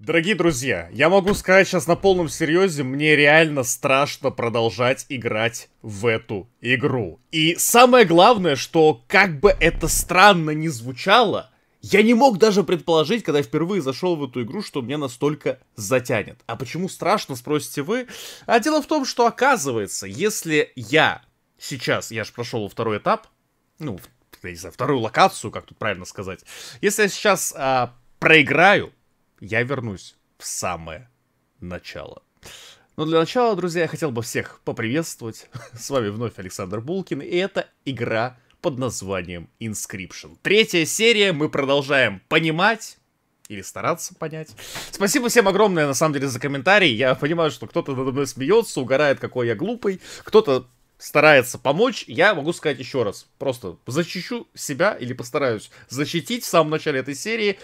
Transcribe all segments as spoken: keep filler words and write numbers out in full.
Дорогие друзья, я могу сказать сейчас на полном серьезе, мне реально страшно продолжать играть в эту игру. И самое главное, что как бы это странно ни звучало, я не мог даже предположить, когда я впервые зашел в эту игру, что меня настолько затянет. А почему страшно, спросите вы? А дело в том, что оказывается, если я сейчас, я же прошел второй этап, ну, я не знаю, вторую локацию, как тут правильно сказать. Если я сейчас а, проиграю, я вернусь в самое начало. Но для начала, друзья, я хотел бы всех поприветствовать. С вами вновь Александр Булкин, и это игра под названием Inscryption. Третья серия, мы продолжаем понимать, или стараться понять. Спасибо всем огромное, на самом деле, за комментарии. Я понимаю, что кто-то надо мной смеется, угорает, какой я глупый, кто-то старается помочь. Я могу сказать еще раз, просто защищу себя или постараюсь защитить в самом начале этой серии.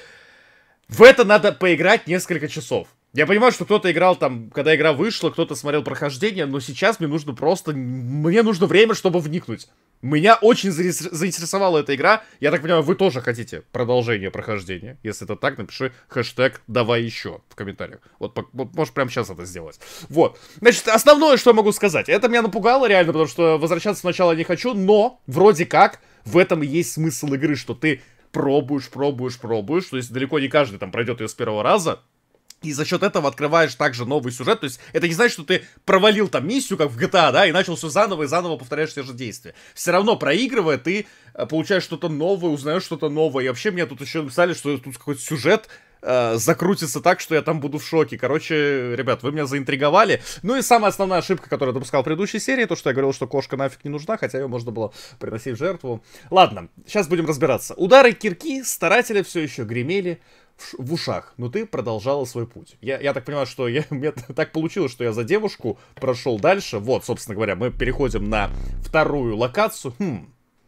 В это надо поиграть несколько часов. Я понимаю, что кто-то играл там, когда игра вышла, кто-то смотрел прохождение, но сейчас мне нужно просто... Мне нужно время, чтобы вникнуть. Меня очень заинтересовала эта игра. Я так понимаю, вы тоже хотите продолжение прохождения. Если это так, напиши хэштег «давай еще» в комментариях. Вот, вот можешь прямо сейчас это сделать. Вот. Значит, основное, что я могу сказать. Это меня напугало реально, потому что возвращаться сначала не хочу, но вроде как в этом и есть смысл игры, что ты... Пробуешь, пробуешь, пробуешь. То есть далеко не каждый там пройдет ее с первого раза. И за счет этого открываешь также новый сюжет. То есть это не значит, что ты провалил там миссию, как в джи ти эй, да, и начал все заново и заново повторяешь те же действия. Все равно, проигрывая, ты получаешь что-то новое, узнаешь что-то новое. И вообще мне тут еще написали, что тут какой-то сюжет э, закрутится так, что я там буду в шоке. Короче, ребят, вы меня заинтриговали. Ну и самая основная ошибка, которую я допускал в предыдущей серии, то, что я говорил, что кошка нафиг не нужна, хотя ее можно было приносить в жертву. Ладно, сейчас будем разбираться. Удары кирки старателя все еще гремели в ушах, но ты продолжала свой путь. Я, я так понимаю, что я, мне так получилось, что я за девушку прошел дальше. Вот, собственно говоря, мы переходим на вторую локацию. Хм.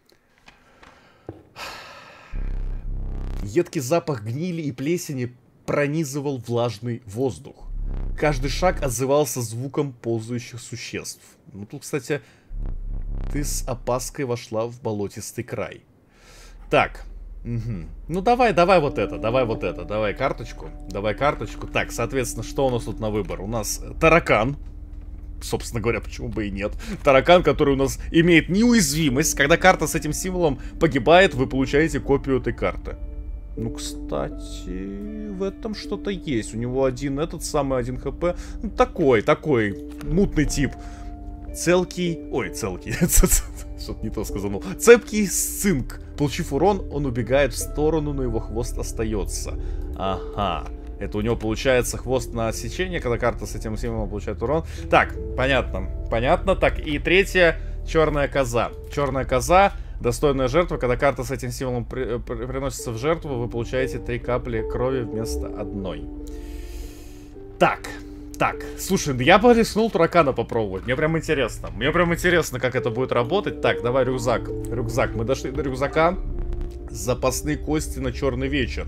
Едкий запах гнили и плесени пронизывал влажный воздух. Каждый шаг отзывался звуком ползающих существ. Ну тут, кстати, ты с опаской вошла в болотистый край. Так. Угу. Ну давай, давай вот это, давай вот это, давай карточку, давай карточку. Так, соответственно, что у нас тут на выбор? У нас таракан, собственно говоря, почему бы и нет. Таракан, который у нас имеет неуязвимость. Когда карта с этим символом погибает, вы получаете копию этой карты. Ну, кстати, в этом что-то есть. У него один, этот самый один хп. Ну, такой, такой мутный тип. Целкий... Ой, целкий. Что-то не то сказал. Цепкий цинк. Получив урон, он убегает в сторону, но его хвост остается. Ага. Это у него получается хвост на отсечение, когда карта с этим символом получает урон. Так, понятно. Понятно. Так, и третья. Черная коза. Черная коза. Достойная жертва. Когда карта с этим символом при, при, приносится в жертву, вы получаете три капли крови вместо одной. Так. Так, слушай, я бы рискнул таракана попробовать. Мне прям интересно. Мне прям интересно, как это будет работать. Так, давай рюкзак. Рюкзак. Мы дошли до рюкзака. Запасные кости на черный вечер.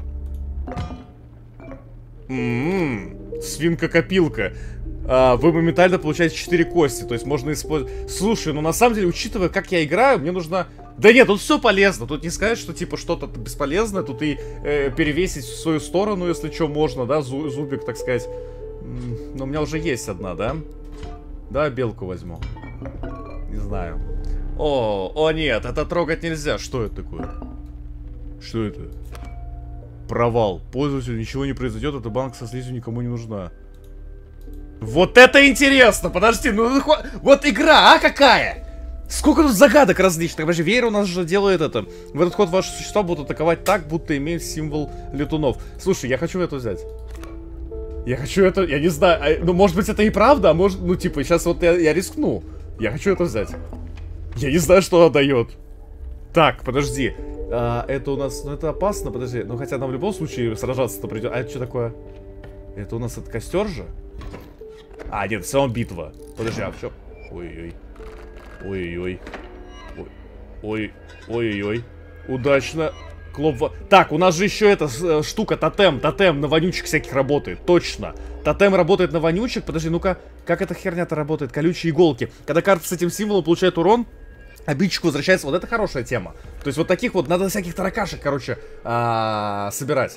М-м-м. Свинка-копилка. А, вы моментально получаете четыре кости. То есть можно использовать... Слушай, ну на самом деле, учитывая, как я играю, мне нужно... Да нет, тут все полезно. Тут не сказать, что типа что-то бесполезное. Тут и э, перевесить в свою сторону, если что, можно, да, Зу зубик, так сказать. Но у меня уже есть одна, да? Да, белку возьму. Не знаю. О, о нет, это трогать нельзя. Что это такое? Что это? Провал. Пользователю ничего не произойдет, эта банка со слизью никому не нужна. Вот это интересно! Подожди, ну вот игра, а какая? Сколько тут загадок различных. Подожди, веер у нас же делает это. В этот ход ваши существа будут атаковать так, будто имеют символ летунов. Слушай, я хочу это взять. Я хочу это, я не знаю, а, ну может быть это и правда, а может, ну типа, сейчас вот я, я рискну. Я хочу это взять. Я не знаю, что она дает. Так, подожди. А, это у нас, ну это опасно, подожди. Ну хотя нам в любом случае сражаться-то придет. А это что такое? Это у нас это костер же? А, нет, все равно битва. Подожди, а что? Ой-ой. Ой-ой. Ой. Ой-ой-ой. Удачно. Клоп... Так, у нас же еще эта штука, тотем, тотем на вонючек всяких работает, точно. Тотем работает на вонючек, подожди, ну-ка, как эта херня-то работает? Колючие иголки. Когда карта с этим символом получает урон, обидчику возвращается, вот это хорошая тема. То есть вот таких вот, надо всяких таракашек, короче, а -а -а, собирать.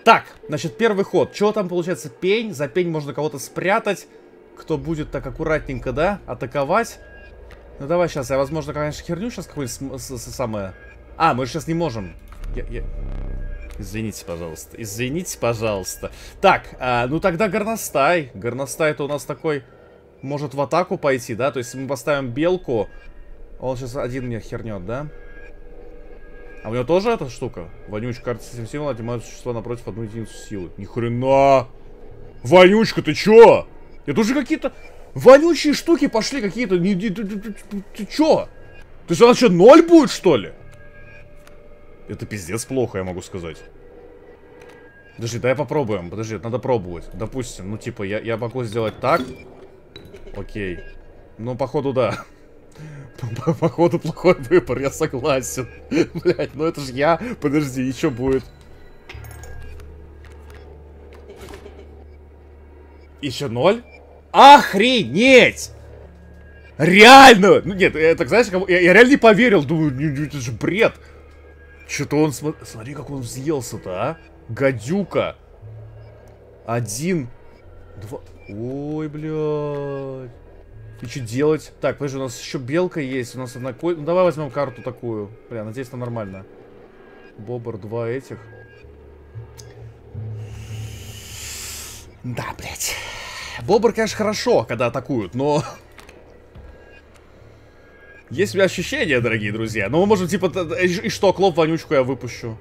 Так, значит, первый ход. Чего там получается? Пень. За пень можно кого-то спрятать. Кто будет так аккуратненько, да, атаковать. Ну давай сейчас, я, возможно, конечно, херню сейчас какую-нибудь самое... А, мы же сейчас не можем. Я, я... Извините, пожалуйста. Извините, пожалуйста. Так, а, ну тогда горностай. Горностай-то у нас такой... Может в атаку пойти, да? То есть мы поставим белку. Он сейчас один мне хернет, да? А у него тоже эта штука? Вонючка, карта семь символов отнимает существо напротив одну единицу силы. Ни хрена! Вонючка, ты чё? Это уже какие-то вонючие штуки пошли какие-то. Ты, ты, ты, ты, ты чё? То есть она что, ноль будет, что ли? Это пиздец плохо, я могу сказать. Подожди, дай попробуем. Подожди, надо пробовать. Допустим, ну типа, я, я могу сделать так. Окей. Ну, походу, да. Походу, плохой выбор, я согласен. Блять, ну это же я. Подожди, и что будет? Еще ноль? Охренеть! Реально! Ну нет, это, знаешь, я, я реально не поверил. Думаю, это же бред. Что-то он... Смотри, как он взъелся-то, а? Гадюка. Один. Два... Ой, блядь. И что делать? Так, подожди, у нас еще белка есть. У нас одна... Ну, давай возьмем карту такую. Бля, надеюсь, это нормально. Бобр, два этих. Да, блядь. Бобр, конечно, хорошо, когда атакуют, но... Есть у меня ощущения, дорогие друзья. Но мы можем, типа, и что, клоп вонючку я выпущу.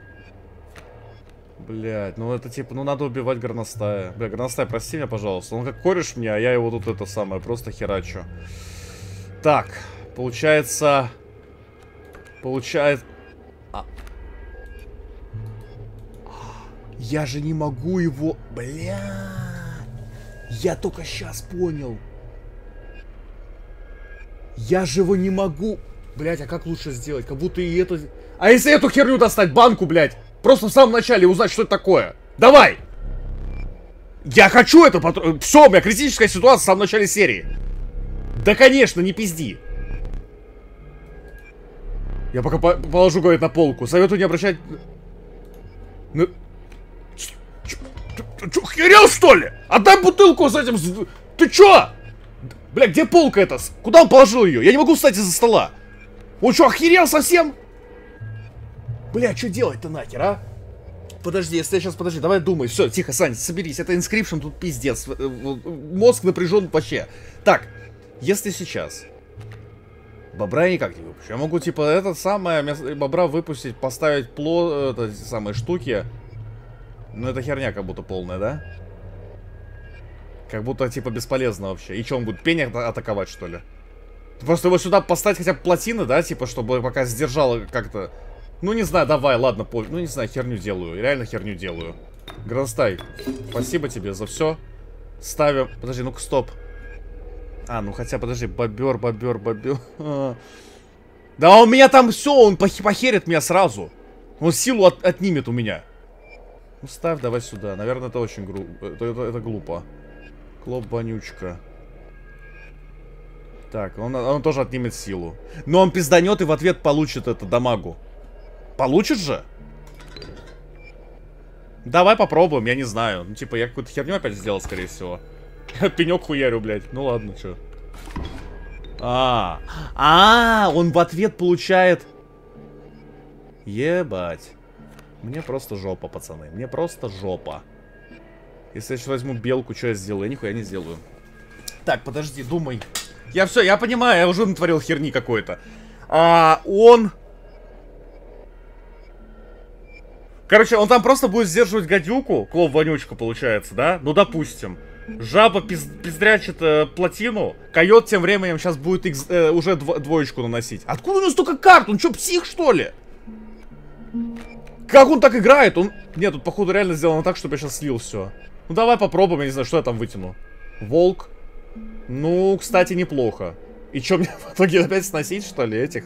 Блядь, ну это, типа, ну надо убивать горностая. Бля, горностай, прости меня, пожалуйста. Он как кореш мне, а я его тут это самое, просто херачу. Так, получается... Получается... А... Я же не могу его... Бля... Я только сейчас понял. Я же его не могу... Блять, а как лучше сделать? Как будто и эту... А если эту херню достать? Банку, блять? Просто в самом начале узнать, что это такое. Давай! Я хочу это потом... Все, у меня критическая ситуация в самом начале серии. Да, конечно, не пизди. Я пока по положу, говорит, на полку. Советую не обращать... Ну... Ты чё, херел, что ли? Отдай бутылку с этим... Ты чё? Бля, где полка эта? Куда он положил ее? Я не могу встать из-за стола. Он что, охерел совсем? Бля, что делать-то нахер, а? Подожди, если я сейчас... Подожди, давай думай. Все, тихо, Сань, соберись. Это инскрипшн, тут пиздец. Мозг напряжен вообще. Так, если сейчас... Бобра я никак не выпущу. Я могу, типа, это самое... Бобра выпустить, поставить плод... Это, самые штуки... Ну, это херня как будто полная, да? Как будто, типа, бесполезно вообще. И что, он будет пень атаковать, что ли? Просто его сюда поставить хотя бы плотины, да? Типа, чтобы пока сдержало как-то... Ну, не знаю, давай, ладно, по... Ну, не знаю, херню делаю. Реально херню делаю. Гроздай, спасибо тебе за все. Ставим... Подожди, ну-ка, стоп. А, ну хотя, подожди, бобер, бобер, бобер. Да у меня там все, он пох... похерит меня сразу. Он силу от... отнимет у меня. Ну, ставь давай сюда. Наверное, это очень гру... это, это, это глупо. Клоп вонючка. Так, он, он тоже отнимет силу. Но он пизданет и в ответ получит это дамагу. Получит же? Давай попробуем, я не знаю. Ну, типа, я какую-то херню опять сделал, скорее всего. Пенек хуярю, блядь. Ну ладно, чё. А, а, он в ответ получает... Ебать. Мне просто жопа, пацаны. Мне просто жопа. Если я сейчас возьму белку, что я сделаю? Я нихуя не сделаю. Так, подожди, думай. Я все, я понимаю, я уже натворил херни какой-то. А, он... Короче, он там просто будет сдерживать гадюку. Клоп вонючка получается, да? Ну, допустим. Жаба пиз... пиздрячит э, плотину. Койот тем временем сейчас будет икс, э, уже дво... двоечку наносить. Откуда у него столько карт? Он что, псих, что ли? Как он так играет? Он... Нет, тут, походу, реально сделано так, чтобы я сейчас слил все. Ну, давай попробуем, я не знаю, что я там вытяну. Волк. Ну, кстати, неплохо. И что, мне в итоге опять сносить, что ли, этих?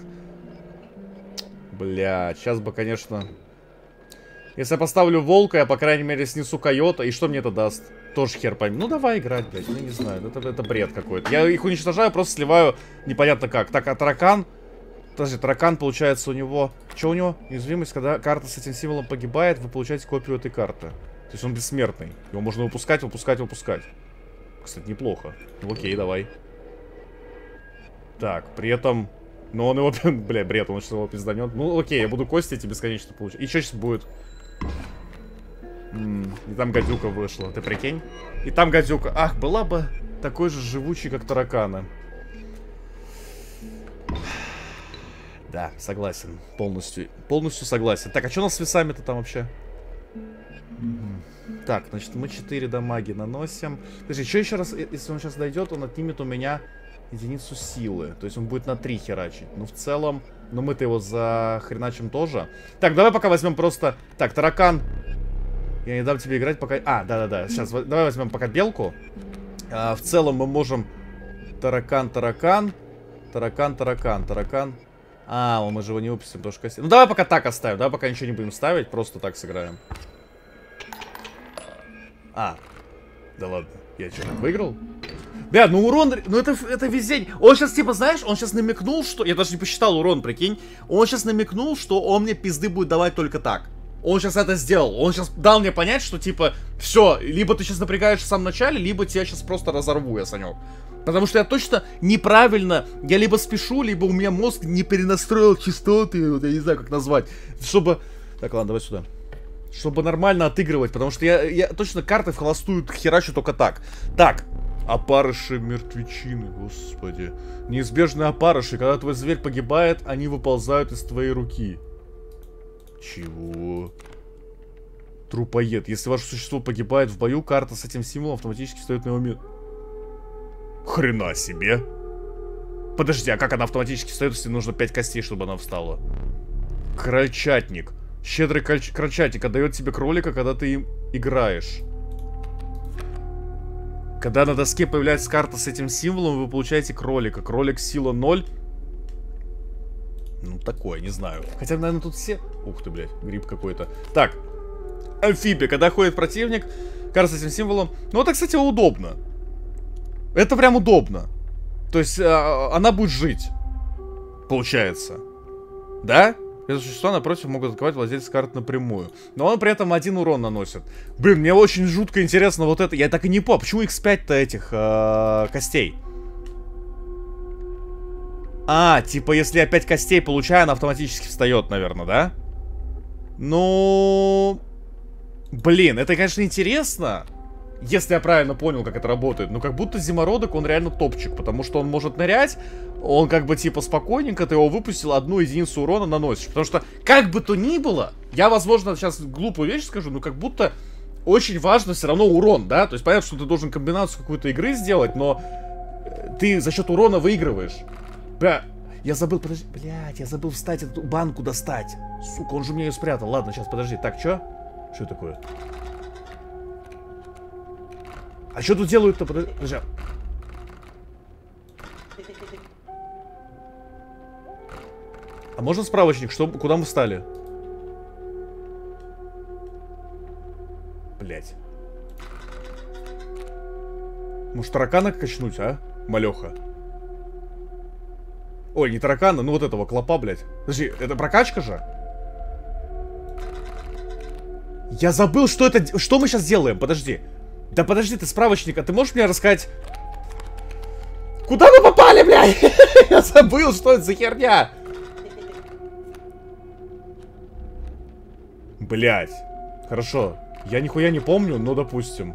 Бля, сейчас бы, конечно... Если я поставлю волка, я, по крайней мере, снесу койота. И что мне это даст? Тоже хер пойми. Ну, давай играть, блядь. Я не знаю. Это, это бред какой-то. Я их уничтожаю, просто сливаю непонятно как. Так, а таракан? Подожди, таракан, получается, у него... Что у него? Уязвимость, когда карта с этим символом погибает, вы получаете копию этой карты. То есть он бессмертный. Его можно выпускать, выпускать, выпускать. Кстати, неплохо. Ну окей, давай. Так, при этом... Ну он его... Бля, бред, он сейчас его пизданет. Ну окей, я буду кости эти бесконечно получать. И что сейчас будет? М -м, и там гадюка вышла, ты прикинь? И там гадюка. Ах, была бы такой же живучий, как тараканы. Да, согласен. Полностью. Полностью согласен. Так, а что у нас с весами-то там вообще? Угу. Так, значит, мы четыре дамаги наносим. Подожди, что еще раз, если он сейчас дойдет, он отнимет у меня единицу силы. То есть он будет на три херачить. Ну, в целом, ну мы-то его захреначим тоже. Так, давай пока возьмем просто... Так, таракан. Я не дам тебе играть пока... А, да-да-да. Сейчас, давай возьмем пока белку. А, в целом мы можем... Таракан, таракан. Таракан, таракан, таракан. А, мы же его не выпустим, потому что кости. Ну, давай пока так оставим. Давай пока ничего не будем ставить. Просто так сыграем. А. Да ладно. Я что, выиграл? Да, ну урон... Ну это, это везде... Он сейчас, типа, знаешь, он сейчас намекнул, что... Я даже не посчитал урон, прикинь. Он сейчас намекнул, что он мне пизды будет давать только так. Он сейчас это сделал. Он сейчас дал мне понять, что, типа, все, либо ты сейчас напрягаешься в самом начале, либо тебя сейчас просто разорву я, Санек. Потому что я точно неправильно, я либо спешу, либо у меня мозг не перенастроил частоты, вот я не знаю, как назвать, чтобы... Так, ладно, давай сюда. Чтобы нормально отыгрывать, потому что я, я точно карты в холостую херачу только так. Так, опарыши мертвечины, господи. Неизбежные опарыши, когда твой зверь погибает, они выползают из твоей руки. Чего? Трупоед. Если ваше существо погибает в бою, карта с этим символом автоматически встает на его место. Хрена себе. Подожди, а как она автоматически встает, если нужно пять костей, чтобы она встала? Крольчатник. Щедрый крольчатник отдает тебе кролика, когда ты им играешь. Когда на доске появляется карта с этим символом, вы получаете кролика. Кролик сила ноль. Ну, такое, не знаю. Хотя, наверное, тут все... Ух ты, блядь, гриб какой-то. Так. Амфибия. Когда ходит противник, карта с этим символом. Ну, это, кстати, удобно. Это прям удобно. То есть, а, она будет жить. Получается. Да? Это существа напротив могут атаковать владельца карт напрямую. Но он при этом один урон наносит. Блин, мне очень жутко интересно вот это. Я так и не понял, почему икс пять-то этих э, костей? А, типа, если я пять костей получаю, она автоматически встает, наверное, да? Ну... Блин, это, конечно, интересно. Если я правильно понял, как это работает. Но как будто зимородок, он реально топчик. Потому что он может нырять. Он как бы типа спокойненько, ты его выпустил, одну единицу урона наносишь. Потому что, как бы то ни было, я, возможно, сейчас глупую вещь скажу, но как будто очень важно все равно урон, да? То есть понятно, что ты должен комбинацию какой-то игры сделать, но ты за счет урона выигрываешь. Бля, я забыл, подожди, блядь, я забыл встать эту банку достать. Сука, он же мне ее спрятал. Ладно, сейчас, подожди. Так, что? Что такое? А что тут делают-то? Подожди. А можно справочник? Что, куда мы встали? Блять. Может, таракана качнуть, а? Малеха. Ой, не таракана, ну вот этого клопа, блядь. Подожди, это прокачка же? Я забыл, что это... Что мы сейчас делаем? Подожди. Да подожди, ты справочник, а ты можешь мне рассказать... Куда мы попали, блядь? Я забыл, что это за херня. Блядь. Хорошо. Я нихуя не помню, но допустим.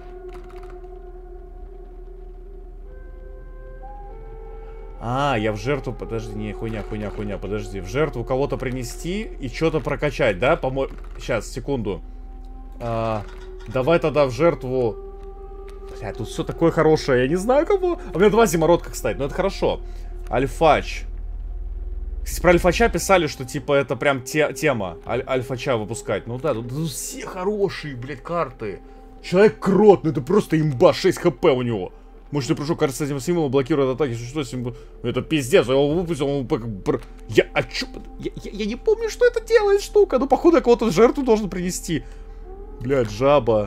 А, я в жертву... Подожди, не, хуйня, хуйня, хуйня, подожди. В жертву кого-то принести и что-то прокачать, да? Помо... Сейчас, секунду. А, давай тогда в жертву... Бля, тут все такое хорошее, я не знаю кого. А у меня два зимородка, кстати, но это хорошо. Альфач. Кстати, про альфача писали, что типа это прям те тема. Аль альфача выпускать. Ну да, тут, тут все хорошие, блядь, карты. Человек-крот, ну это просто имба, шесть хп у него. Может, я прошу, кажется, с этим символом блокирует атаки. Что с ним... Это пиздец, я его выпустил, он... Я... А чё? Я, я, я не помню, что это делает штука. Ну, походу, я кого-то в жертву должен принести. Блядь, жаба.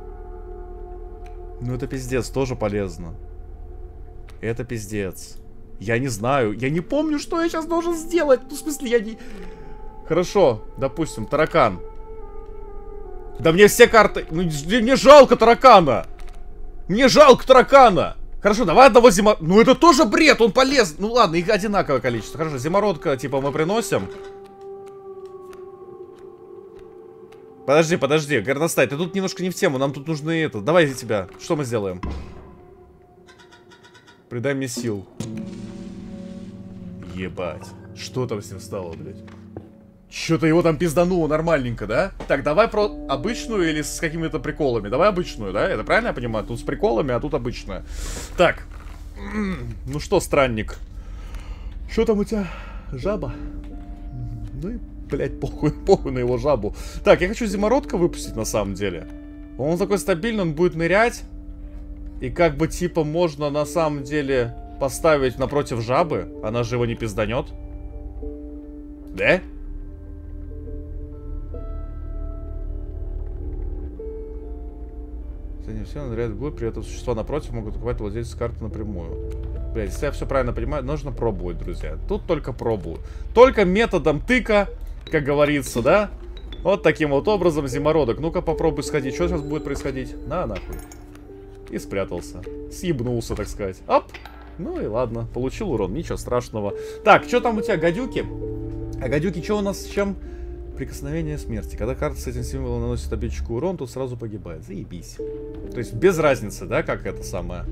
Ну, это пиздец, тоже полезно. Это пиздец. Я не знаю. Я не помню, что я сейчас должен сделать. Ну, в смысле, я не... Хорошо, допустим, таракан. Да мне все карты... Ну, мне жалко таракана. Мне жалко таракана. Хорошо, давай одного зима... Ну, это тоже бред, он полез. Ну, ладно, их одинаковое количество. Хорошо, зимородка, типа, мы приносим. Подожди, подожди, горностай, ты тут немножко не в тему. Нам тут нужны это. Давай за тебя. Что мы сделаем? Придай мне сил. Ебать. Что там с ним стало, блядь? Что-то его там пиздануло нормальненько, да? Так, давай про обычную или с какими-то приколами? Давай обычную, да? Это правильно я понимаю? Тут с приколами, а тут обычная. Так. Ну что, странник? Что там у тебя? Жаба? Ну и, блядь, похуй, похуй на его жабу. Так, я хочу зимородка выпустить на самом деле. Он такой стабильный, он будет нырять. И как бы типа можно на самом деле поставить напротив жабы. Она же его не пизданет. Да? Не все ныряют в глубь, при этом существа напротив могут атаковать владельца карты напрямую. Блять, если я все правильно понимаю, нужно пробовать, друзья. Тут только пробую. Только методом тыка, как говорится, да? Вот таким вот образом, зимородок. Ну-ка попробуй сходить. Что сейчас будет происходить? На, нахуй. И спрятался. Съебнулся, так сказать. Оп! Ну и ладно, получил урон, ничего страшного. Так, что там у тебя, гадюки? А гадюки, что у нас с чем? Прикосновение смерти. Когда карта с этим символом наносит обидчику урон, тут сразу погибает. Заебись. То есть без разницы, да, как это самое.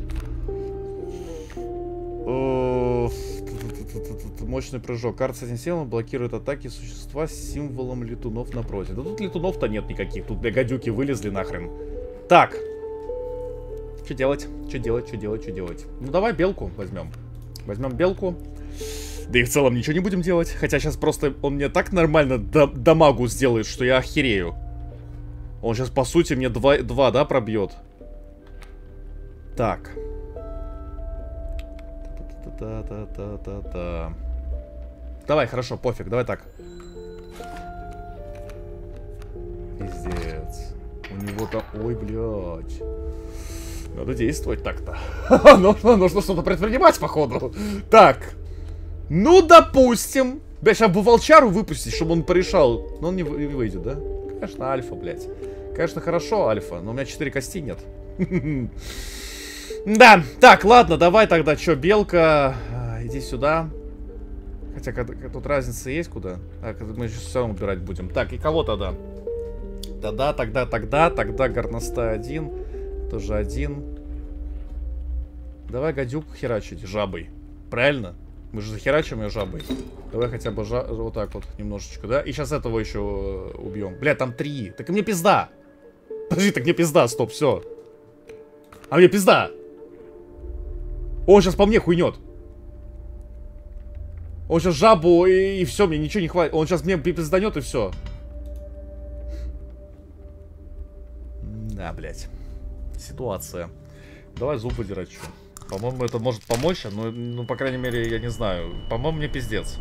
Мощный прыжок. Карта с этим символом блокирует атаки существа с символом летунов напротив. Да тут летунов-то нет никаких. Тут две гадюки вылезли нахрен. Так. Что делать? Что делать? Что делать? Что делать? Ну давай белку возьмем. Возьмем белку. Да и в целом ничего не будем делать. Хотя сейчас просто он мне так нормально дамагу сделает, что я охерею. Он сейчас, по сути, мне два, два да, пробьет. Так. Та-та-та-та-та-та. Давай, хорошо, пофиг, давай так. Пиздец. У него там... Ой, блядь. Надо действовать так-то. Нужно, нужно что-то предпринимать, походу. Так. Ну, допустим. Бля, сейчас бы волчару выпустить, чтобы он порешал. Но он не, вы, не выйдет, да? Конечно, альфа, блядь. Конечно, хорошо, альфа. Но у меня четыре кости нет. Да, так, ладно, давай тогда. Что, белка, иди сюда. Хотя тут разница есть куда. Так, мы сейчас все равно убирать будем. Так, и кого тогда? Тогда, тогда, тогда, тогда горностай один. Тоже один. Давай гадюк херачить жабой. Правильно? Мы же захерачим ее жабой. Давай хотя бы жа... вот так вот немножечко, да? И сейчас этого еще убьем. Бля, там три. Так и мне пизда. Подожди, так мне пизда, стоп, все. А мне пизда. Он сейчас по мне хуйнет. Он сейчас жабу и, и все, мне ничего не хватит. Он сейчас мне пизданет и все. Да, блядь. Ситуация. Давай зуб выдирать, что. По-моему, это может помочь, но, ну, по крайней мере, я не знаю. По-моему, мне пиздец.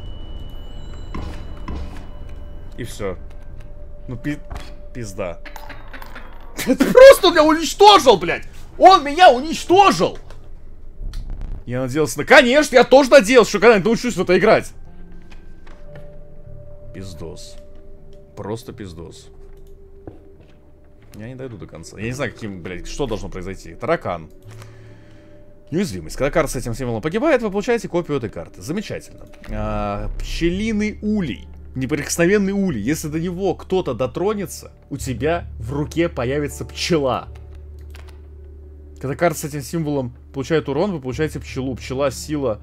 И все. Ну, пи... пизда. Это просто он меня уничтожил, блядь! Он меня уничтожил! Я надеялся на... Конечно, я тоже надеялся, что когда-нибудь научусь в это играть. Пиздос. Просто пиздос. Я не дойду до конца. Я не знаю, каким, блядь, что должно произойти. Таракан. Неуязвимость. Когда карта с этим символом погибает, вы получаете копию этой карты. Замечательно. А, пчелиный улей. Неприкосновенный улей. Если до него кто-то дотронется, у тебя в руке появится пчела. Когда карта с этим символом получает урон, вы получаете пчелу. Пчела, сила.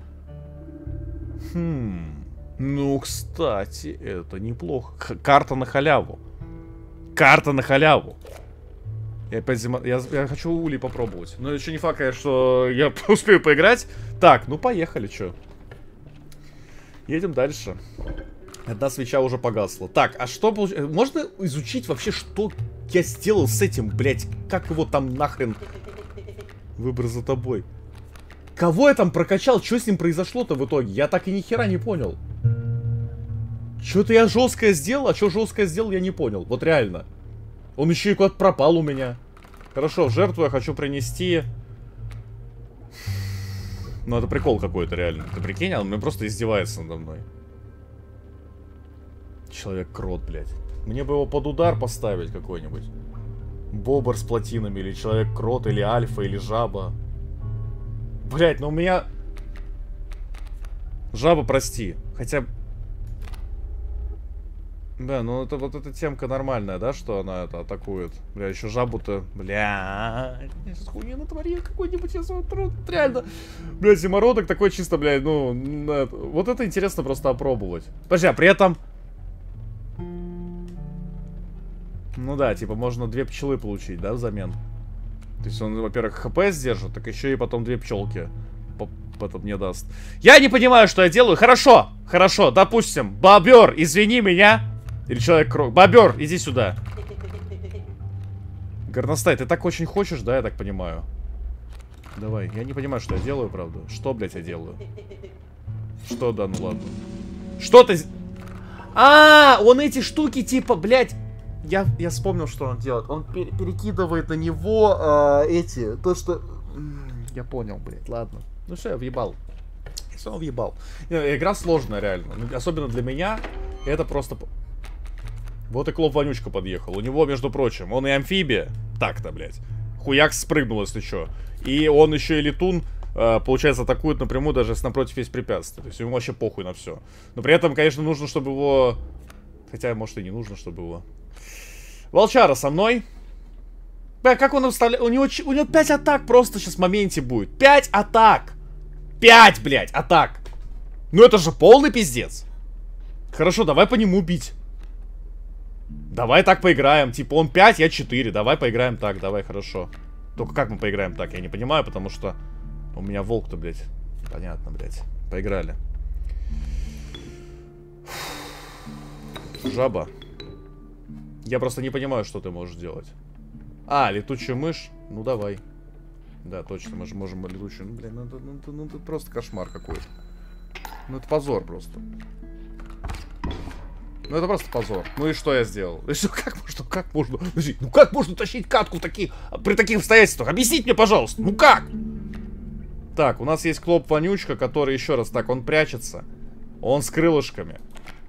Хм. Ну, кстати, это неплохо. Х карта на халяву. Карта на халяву. Я опять зима... я, я хочу улей попробовать. Но еще не факт, конечно, что я успею поиграть. Так, ну поехали, чё. Едем дальше. Одна свеча уже погасла. Так, а что получается? Можно изучить вообще, что я сделал с этим, блядь? Как его там нахрен... Выбор за тобой. Кого я там прокачал? Что с ним произошло-то в итоге? Я так и ни хера не понял. Что-то я жесткое сделал, а что жесткое сделал, я не понял. Вот реально. Он еще и куда-то пропал у меня. Хорошо, в жертву я хочу принести... Ну, это прикол какой-то, реально. Ты прикинь, он мне просто издевается надо мной. Человек-крот, блядь. Мне бы его под удар поставить какой-нибудь. Бобр с плотинами, или Человек-крот, или Альфа, или Жаба. Блядь, ну у меня... Жаба, прости. Хотя... Да, ну это вот эта темка нормальная, да, что она это атакует. Бля, еще жабу-то... Бля... Я сейчас хуйня натворил какой-нибудь, я смотрю, реально... Бля, зимородок такой чисто, бля, ну... Вот это интересно просто опробовать. Подожди, а при этом... Ну да, типа можно две пчелы получить, да, взамен. То есть он, во-первых, хп сдержит, так еще и потом две пчелки потом мне даст. Я не понимаю, что я делаю. Хорошо, хорошо, допустим. Бобер, извини меня. Или Человек-крот. Бобер, иди сюда. Горностай, ты так очень хочешь, да, я так понимаю? Давай, я не понимаю, что я делаю, правда. Что, блядь, я делаю? Что, да, ну ладно. Что ты... А, он эти штуки, типа, блядь... Я, я вспомнил, что он делает. Он пер перекидывает на него э, эти... То, что... Я понял, блядь, ладно. Ну все, я въебал. Я все въебал. Игра сложная, реально. Особенно для меня. Это просто... Вот и Клоп-вонючка подъехал. У него, между прочим, он и амфибия. Так-то, блядь. Хуяк спрыгнул, если что. И он еще и летун, э, получается, атакует напрямую, даже если напротив есть препятствия. То есть ему вообще похуй на все. Но при этом, конечно, нужно, чтобы его... Хотя, может, и не нужно, чтобы его... Волчара со мной. Бля, как он вставляет? У него, у него пять атак просто сейчас в моменте будет. пять атак. пять, блядь, атак. Ну это же полный пиздец. Хорошо, давай по нему бить. Давай так поиграем. Типа он пять, я четыре. Давай поиграем так, давай, хорошо. Только как мы поиграем так, я не понимаю, потому что у меня волк-то, блядь. Понятно, блядь. Поиграли. Жаба. Я просто не понимаю, что ты можешь делать. А, летучую мышь? Ну, давай. Да, точно, мы же можем летучую... Ну, блин, ну, ну, ну, ну это просто кошмар какой-то. Ну, это позор просто. Ну, это просто позор. Ну и что я сделал? И что, как можно, как можно... Подожди, ну как можно тащить катку такие, при таких обстоятельствах? Объясните мне, пожалуйста, ну как? Так, у нас есть Клоп-вонючка, который, еще раз, так, он прячется. Он с крылышками.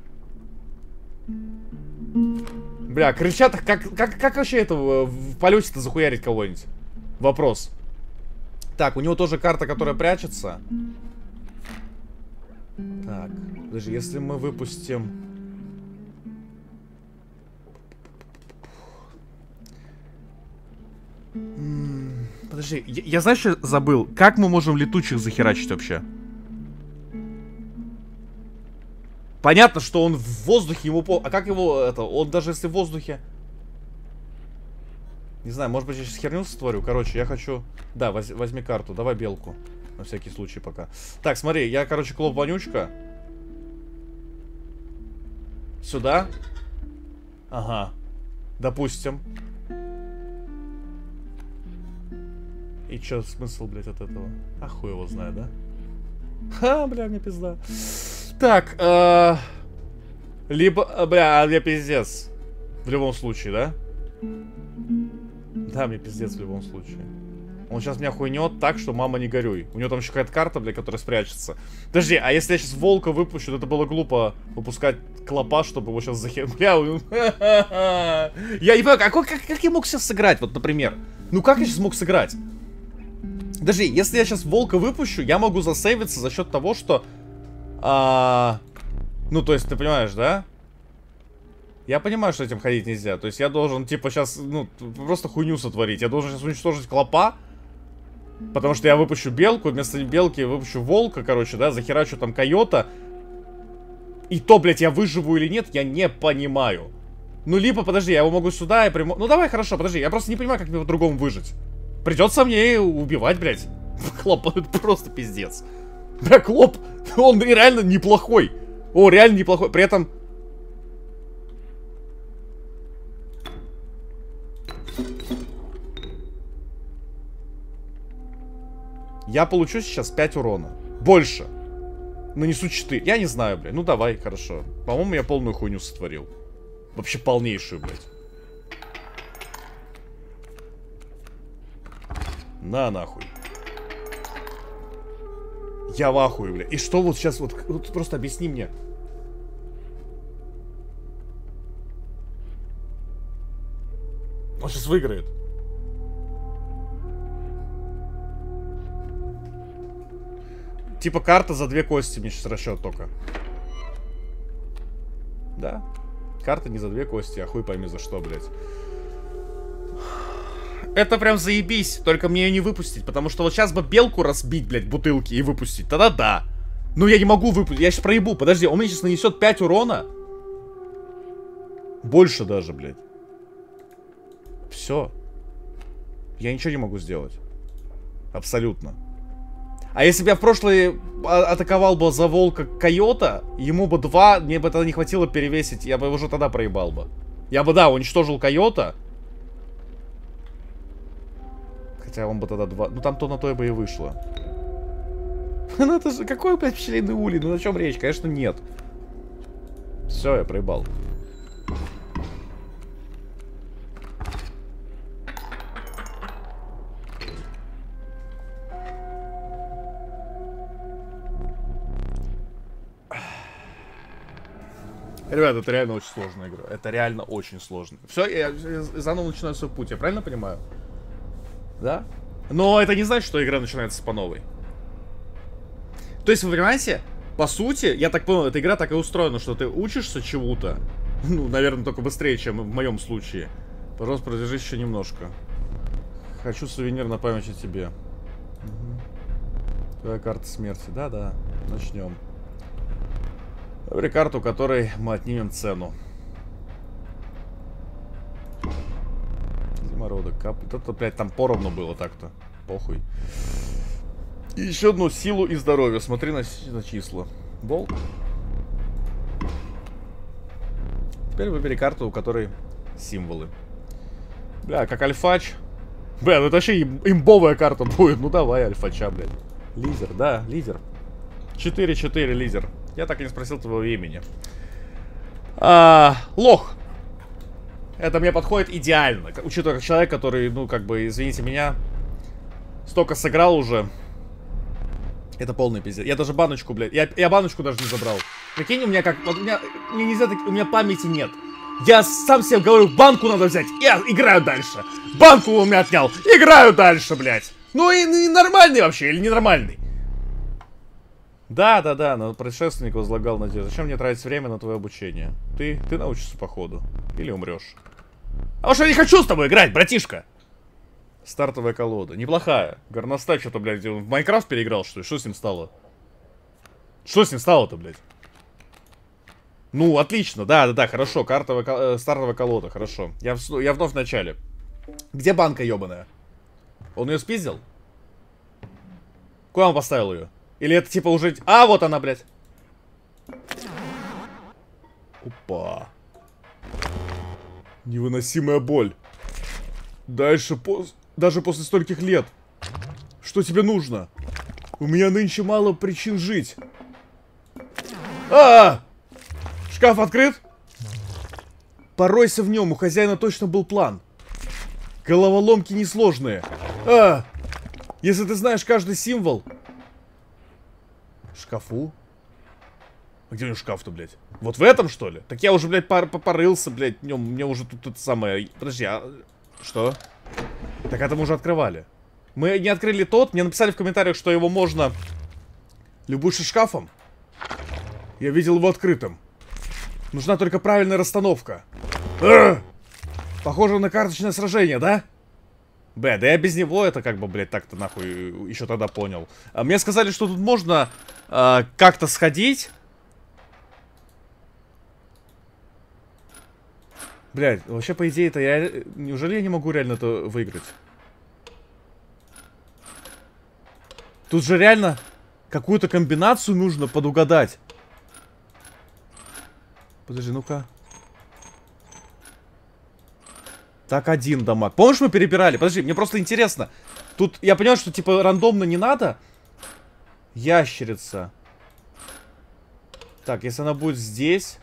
Бля, кричат, как, как, как вообще это в, в полете-то захуярить кого-нибудь? Вопрос. Так, у него тоже карта, которая прячется. Так, подожди, если мы выпустим... Подожди, я, я знаешь, что забыл? Как мы можем летучих захерачить вообще? Понятно, что он в воздухе, ему по... А как его, это, он даже если в воздухе... Не знаю, может быть, я сейчас херню сотворю. Короче, я хочу... Да, воз... возьми карту, давай белку. На всякий случай пока. Так, смотри, я, короче, Клоп-вонючка. Сюда. Ага. Допустим. И чё, смысл, блядь, от этого? А хуй его знает, да? Ха, бля, мне пизда. Так, э... либо, бля, мне пиздец. В любом случае, да? Да, мне пиздец в любом случае. Он сейчас меня хуйнет так, что мама не горюй. У него там еще какая-то карта, бля, которая спрячется. Подожди, а если я сейчас волка выпущу, то это было глупо выпускать клопа, чтобы его сейчас захер... Бля, я не понимаю, как, как, как я мог сейчас сыграть, вот, например? Ну как я сейчас мог сыграть? Подожди, если я сейчас волка выпущу, я могу засейвиться за счет того, что... А... Ну, то есть, ты понимаешь, да? Я понимаю, что этим ходить нельзя. То есть я должен, типа, сейчас, ну, просто хуйню сотворить. Я должен сейчас уничтожить клопа. Потому что я выпущу белку, вместо белки выпущу волка, короче, да, захерачу там койота. И то, блядь, я выживу или нет, я не понимаю. Ну, либо, подожди, я его могу сюда и прямо... Ну, давай, хорошо, подожди, я просто не понимаю, как мне по-другому выжить. Придется мне убивать, блядь. Клоп, это просто пиздец. Да, Клоп, он реально неплохой. О, реально неплохой. При этом... Я получу сейчас пять урона. Больше. Нанесу четыре. Я не знаю, блядь. Ну давай, хорошо. По-моему, я полную хуйню сотворил. Вообще полнейшую, блядь. На нахуй. Я в ахуе, бля. И что вот сейчас, вот, вот просто объясни мне. Он сейчас выиграет. Типа карта за две кости, мне сейчас расчет только. Да. Карта не за две кости, а хуй пойми за что, блядь. Это прям заебись, только мне ее не выпустить, потому что вот сейчас бы белку разбить, блядь, бутылки и выпустить, тогда да. Ну я не могу выпустить, я сейчас проебу, подожди, он мне сейчас нанесет пять урона. Больше даже, блядь. Все. Я ничего не могу сделать. Абсолютно. А если бы я в прошлый атаковал бы за волка койота, ему бы два, мне бы тогда не хватило перевесить, я бы уже тогда проебал бы. Я бы, да, уничтожил койота. Хотя он бы тогда два... Ну там то на то и бы и вышло. Ну это же... Какой, блядь, пчелиный улей? Ну о чем речь? Конечно, нет. Все, я проебал. Ребят, это реально очень сложная игра. Это реально очень сложно. Все, я, я заново начинаю свой путь, я правильно понимаю? Да? Но это не значит, что игра начинается по новой. То есть, вы понимаете, по сути, я так понял, эта игра так и устроена, что ты учишься чему-то. Ну, наверное, только быстрее, чем в моем случае. Пожалуйста, продержись еще немножко. Хочу сувенир на память о тебе. Угу. Твоя карта смерти. Да-да, начнем. Выбери карту, которой мы отнимем цену. Зимородок, кап... Это, блядь, там поровну было так-то. Похуй. И еще одну силу и здоровье. Смотри на, на числа. Волк. Теперь выбери карту, у которой символы. Бля, как альфач. Бля, ну это вообще имбовая карта будет. Ну давай, альфача, блядь. Лидер, да, лидер. четыре четыре, лидер. Я так и не спросил твоего имени. А, лох. Это мне подходит идеально. Учитывая, как человек, который, ну, как бы, извините меня, столько сыграл уже. Это полный пиздец. Я даже баночку, блядь. Я, я баночку даже не забрал. Прикинь, у меня как... Вот у меня... Мне нельзя так... У меня памяти нет. Я сам себе говорю, банку надо взять. Я играю дальше. Банку у меня отнял. Играю дальше, блядь. Ну и, и нормальный вообще, или ненормальный? Да, да, да, на предшественника возлагал надежду. Зачем мне тратить время на твое обучение? Ты, ты научишься по ходу. Или умрешь. А уж я не хочу с тобой играть, братишка. Стартовая колода. Неплохая. Горностай что-то, блядь, в Майнкрафт переиграл, что ли? Что с ним стало? Что с ним стало-то, блядь? Ну, отлично, да, да, да, хорошо. Картовая, э, стартовая колода, хорошо. Я, в, я вновь в начале. Где банка ебаная? Он ее спиздил? Куда он поставил ее? Или это типа уже... А, вот она, блядь. Опа. Невыносимая боль. Дальше, пос... даже после стольких лет. Что тебе нужно? У меня нынче мало причин жить. А, -а, -а! Шкаф открыт? Поройся в нем, у хозяина точно был план. Головоломки несложные. А, если ты знаешь каждый символ... Шкафу? А где у него шкаф-то, блядь? Вот в этом, что ли? Так я уже, блядь, пор порылся, блядь, в нем. Мне уже тут это самое... Подожди, а... Что? Так это мы уже открывали. Мы не открыли тот. Мне написали в комментариях, что его можно... Любуешься шкафом? Я видел его открытым. Нужна только правильная расстановка. А! Похоже на карточное сражение, да? Бля, да я без него это как бы, блядь, так-то нахуй еще тогда понял. А мне сказали, что тут можно э, как-то сходить. Блядь, вообще по идее-то я... Неужели я не могу реально это выиграть? Тут же реально какую-то комбинацию нужно подугадать. Подожди, ну-ка. Так, один дамаг. Помнишь, мы перебирали? Подожди, мне просто интересно. Тут, я понял, что, типа, рандомно не надо. Ящерица. Так, если она будет здесь.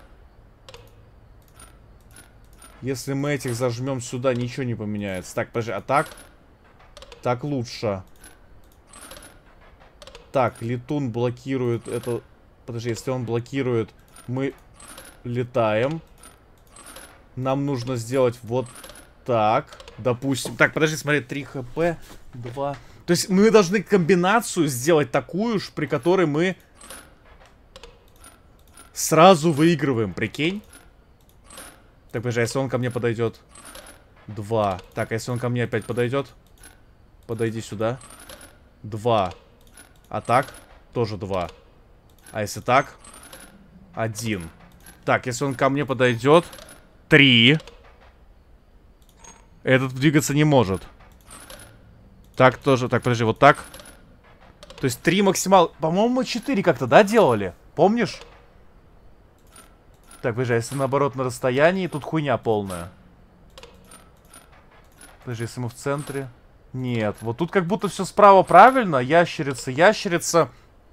Если мы этих зажмем сюда, ничего не поменяется. Так, подожди, а так? Так лучше. Так, летун блокирует это... Подожди, если он блокирует, мы летаем. Нам нужно сделать вот так. Допустим... Так, подожди, смотри, три хп, два... То есть мы должны комбинацию сделать такую ж, при которой мы сразу выигрываем, прикинь? Так, подожди, а если он ко мне подойдет? Два. Так, а если он ко мне опять подойдет? Подойди сюда. Два. А так? Тоже два. А если так? Один. Так, если он ко мне подойдет... Три. Этот двигаться не может. Так тоже. Так, подожди, вот так. То есть три максимал... По-моему, мы четыре как-то, да, делали? Помнишь? Так, подожди, если наоборот на расстоянии, тут хуйня полная. Подожди, если мы в центре... Нет, вот тут как будто все справа правильно. Ящерица, ящерица.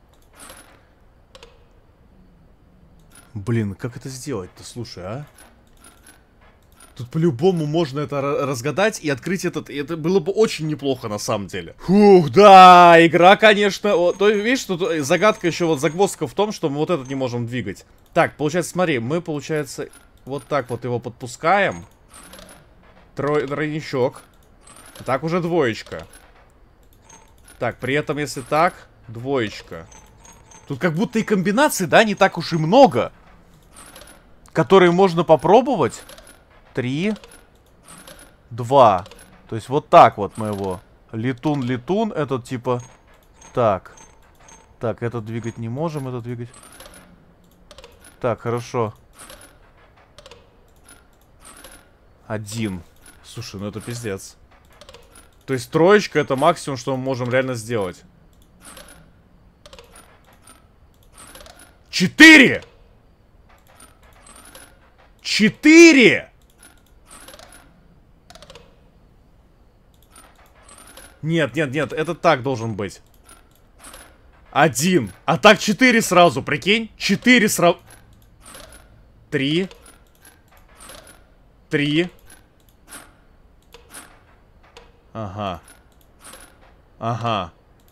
Блин, как это сделать-то, слушай, а? Тут по-любому можно это разгадать и открыть этот... И это было бы очень неплохо, на самом деле. Фух, да, игра, конечно... О, то, видишь, тут загадка еще, вот загвоздка в том, что мы вот этот не можем двигать. Так, получается, смотри, мы, получается, вот так вот его подпускаем. Трой, тройничок. Так, уже двоечка. Так, при этом, если так, двоечка. Тут как будто и комбинаций, да, не так уж и много. Которые можно попробовать. Три. Два. То есть вот так вот мы его. Летун, летун. Этот типа... Так. Так, этот двигать не можем, этот двигать... Так, хорошо. Один. Слушай, ну это пиздец. То есть троечка это максимум, что мы можем реально сделать. Четыре! Четыре! Нет, нет, нет, это так должен быть. Один. А так четыре сразу, прикинь? Четыре сразу. Три. Три. Ага. Ага.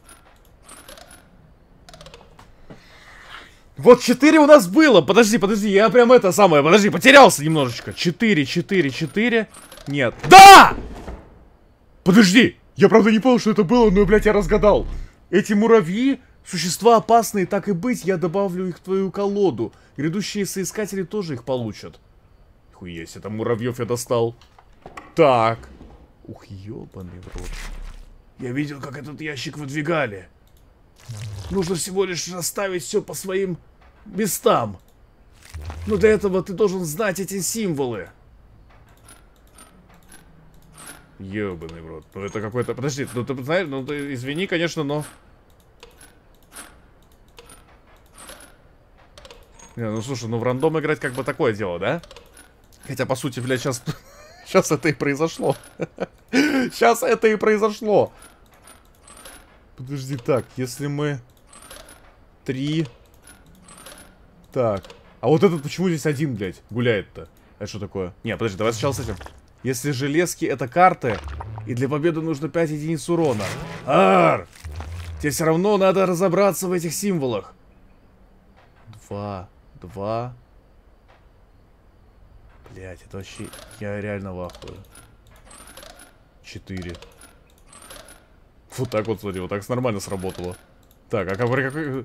Вот четыре у нас было. Подожди, подожди, я прям это самое, подожди, потерялся немножечко. Четыре, четыре, четыре. Нет. Да! Подожди. Я правда не понял, что это было, но, блядь, я разгадал. Эти муравьи, существа опасные, так и быть, я добавлю их в твою колоду. Грядущие соискатели тоже их получат. Хуесть, это муравьев я достал. Так. Ух, ёбаный в рот. Я видел, как этот ящик выдвигали. Нужно всего лишь расставить все по своим местам. Но для этого ты должен знать эти символы. Ёбаный в рот. Ну это какой-то... Подожди, ну ты знаешь, ну ты извини, конечно, но... Не, ну слушай, ну в рандом играть как бы такое дело, да? Хотя, по сути, блядь, сейчас... Сейчас это и произошло. Сейчас это и произошло. Подожди, так, если мы... Три... Так. А вот этот почему здесь один, блядь, гуляет-то? Это что такое? Не, подожди, давай сначала с этим. Если железки это карты, и для победы нужно пять единиц урона. Ар! Тебе все равно надо разобраться в этих символах. Два. Два. Блять, это вообще... Я реально в ахуе. Четыре. Вот так вот, смотри, вот так нормально сработало. Так, а какой...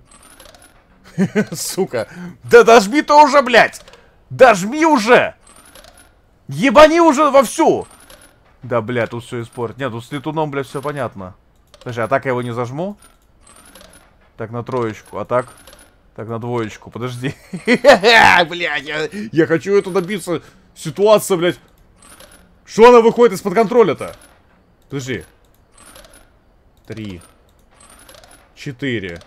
Сука. Да дожми ты уже, блядь! Дожми уже! Ебани уже вовсю! Да, блядь, тут все испортит. Нет, тут с летуном, блядь, все понятно. Подожди, а так я его не зажму? Так, на троечку, а так? Так, на двоечку, подожди. Блядь, я, я хочу это добиться. Ситуация, блядь. Что она выходит из-под контроля-то? Подожди. Три. Четыре.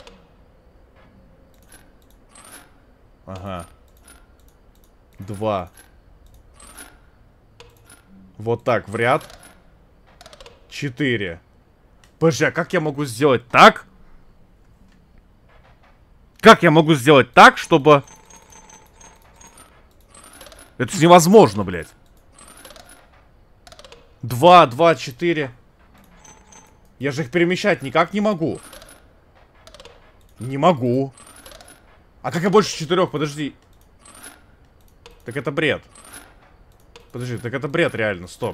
Ага. Два. Вот так, в ряд. Четыре. Подожди, а как я могу сделать так? Как я могу сделать так, чтобы... Это же невозможно, блядь. Два, два, четыре. Я же их перемещать никак не могу. Не могу. А как я больше четырех? Подожди. Так это бред. Подожди, так это бред реально, стоп.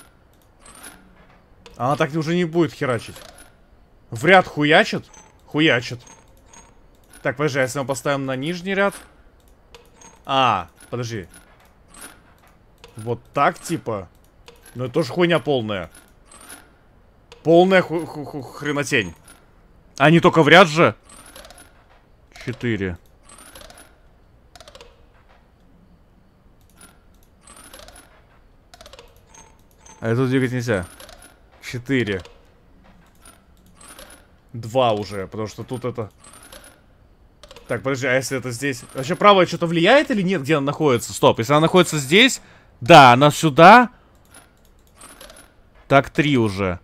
Она так уже не будет херачить. В ряд хуячит? Хуячит. Так, подожди, а если мы поставим на нижний ряд? А, подожди. Вот так, типа? Ну это тоже хуйня полная. Полная ху ху ху хренотень. А не только в ряд же? Четыре. А это двигать нельзя. Четыре. Два уже, потому что тут это... Так, подожди, а если это здесь... Вообще правая что-то влияет или нет, где она находится? Стоп, если она находится здесь... Да, она сюда... Так, три уже.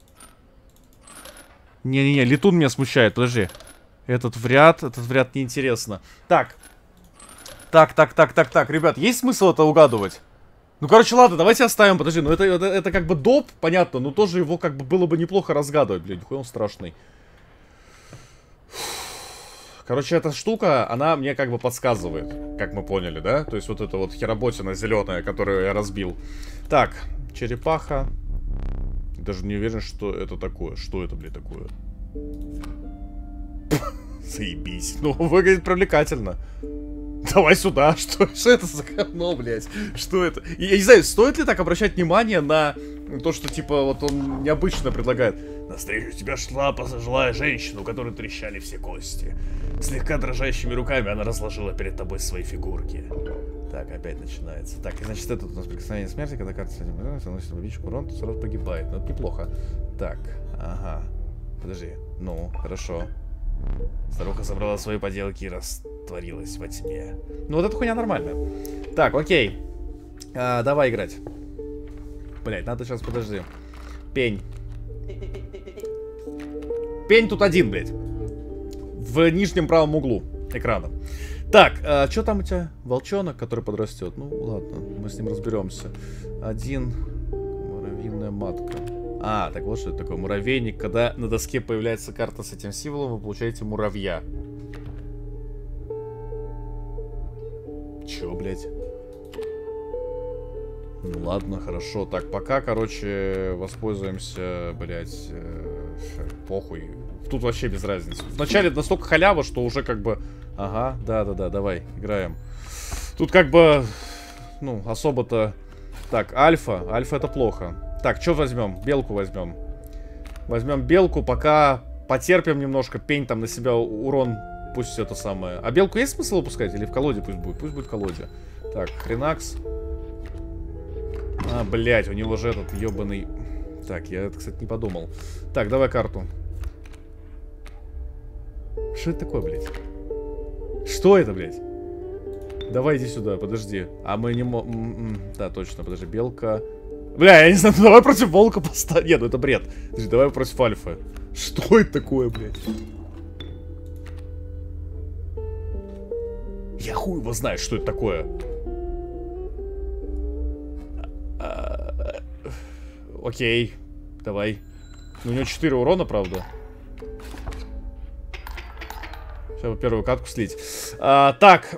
Не-не-не, летун меня смущает, подожди. Этот в ряд, этот в ряд неинтересно. Так. Так, так, так, так, так, ребят, есть смысл это угадывать? Ну, короче, ладно, давайте оставим, подожди, ну это, это, это как бы доп, понятно, но тоже его как бы было бы неплохо разгадывать, блин, нихуя он страшный. Короче, эта штука, она мне как бы подсказывает, как мы поняли, да? То есть вот эта вот хероботина зеленая, которую я разбил. Так, черепаха. Даже не уверен, что это такое. Что это, блин, такое? Заебись. Ну, выглядит привлекательно. Давай сюда. Что, что это за говно, блядь? Что это? Я не знаю, стоит ли так обращать внимание на то, что, типа, вот он необычно предлагает. Навстречу тебя шла пожилая женщина, у которой трещали все кости. Слегка дрожащими руками она разложила перед тобой свои фигурки. Так, опять начинается. Так, и значит, это у нас прикосновение смерти, когда карта с этим наносит убийчик урон, то сразу погибает. Ну, это неплохо. Так, ага. Подожди. Ну, хорошо. Старуха собрала свои поделки и растворилась во тьме. Ну, вот эта хуйня нормальная. Так, окей. А, давай играть. Блять, надо сейчас, подожди. Пень. Пень тут один, блядь. В нижнем правом углу экрана. Так, а, что там у тебя? Волчонок, который подрастет. Ну, ладно, мы с ним разберемся. Один. Муравьиная матка. А, так вот что это такое. Муравейник. Когда на доске появляется карта с этим символом, вы получаете муравья. Чё, блядь? Ну ладно, хорошо. Так, пока, короче, воспользуемся, блядь, э, похуй. Тут вообще без разницы. Вначале настолько халява, что уже как бы... Ага, да-да-да, давай, играем. Тут как бы, ну, особо-то... Так, альфа. Альфа это плохо. Так, что возьмем? Белку возьмем. Возьмем белку, пока потерпим немножко. Пень там на себя урон, пусть это самое. А белку есть смысл выпускать? Или в колоде пусть будет? Пусть будет в колоде. Так, хренакс. А, блять, у него же этот ебаный... Так, я это, кстати, не подумал. Так, давай карту. Что это такое, блядь? Что это, блядь? Давай иди сюда, подожди. А мы не можем... Да, точно, подожди, белка... Бля, я не знаю, ну давай против волка поставим. Нет, ну это бред. Подожди, давай против альфа. Что это такое, блядь? Я хуй его знает, что это такое. А, окей, давай. У него четыре урона, правда. Сейчас бы первую катку слить. А, так.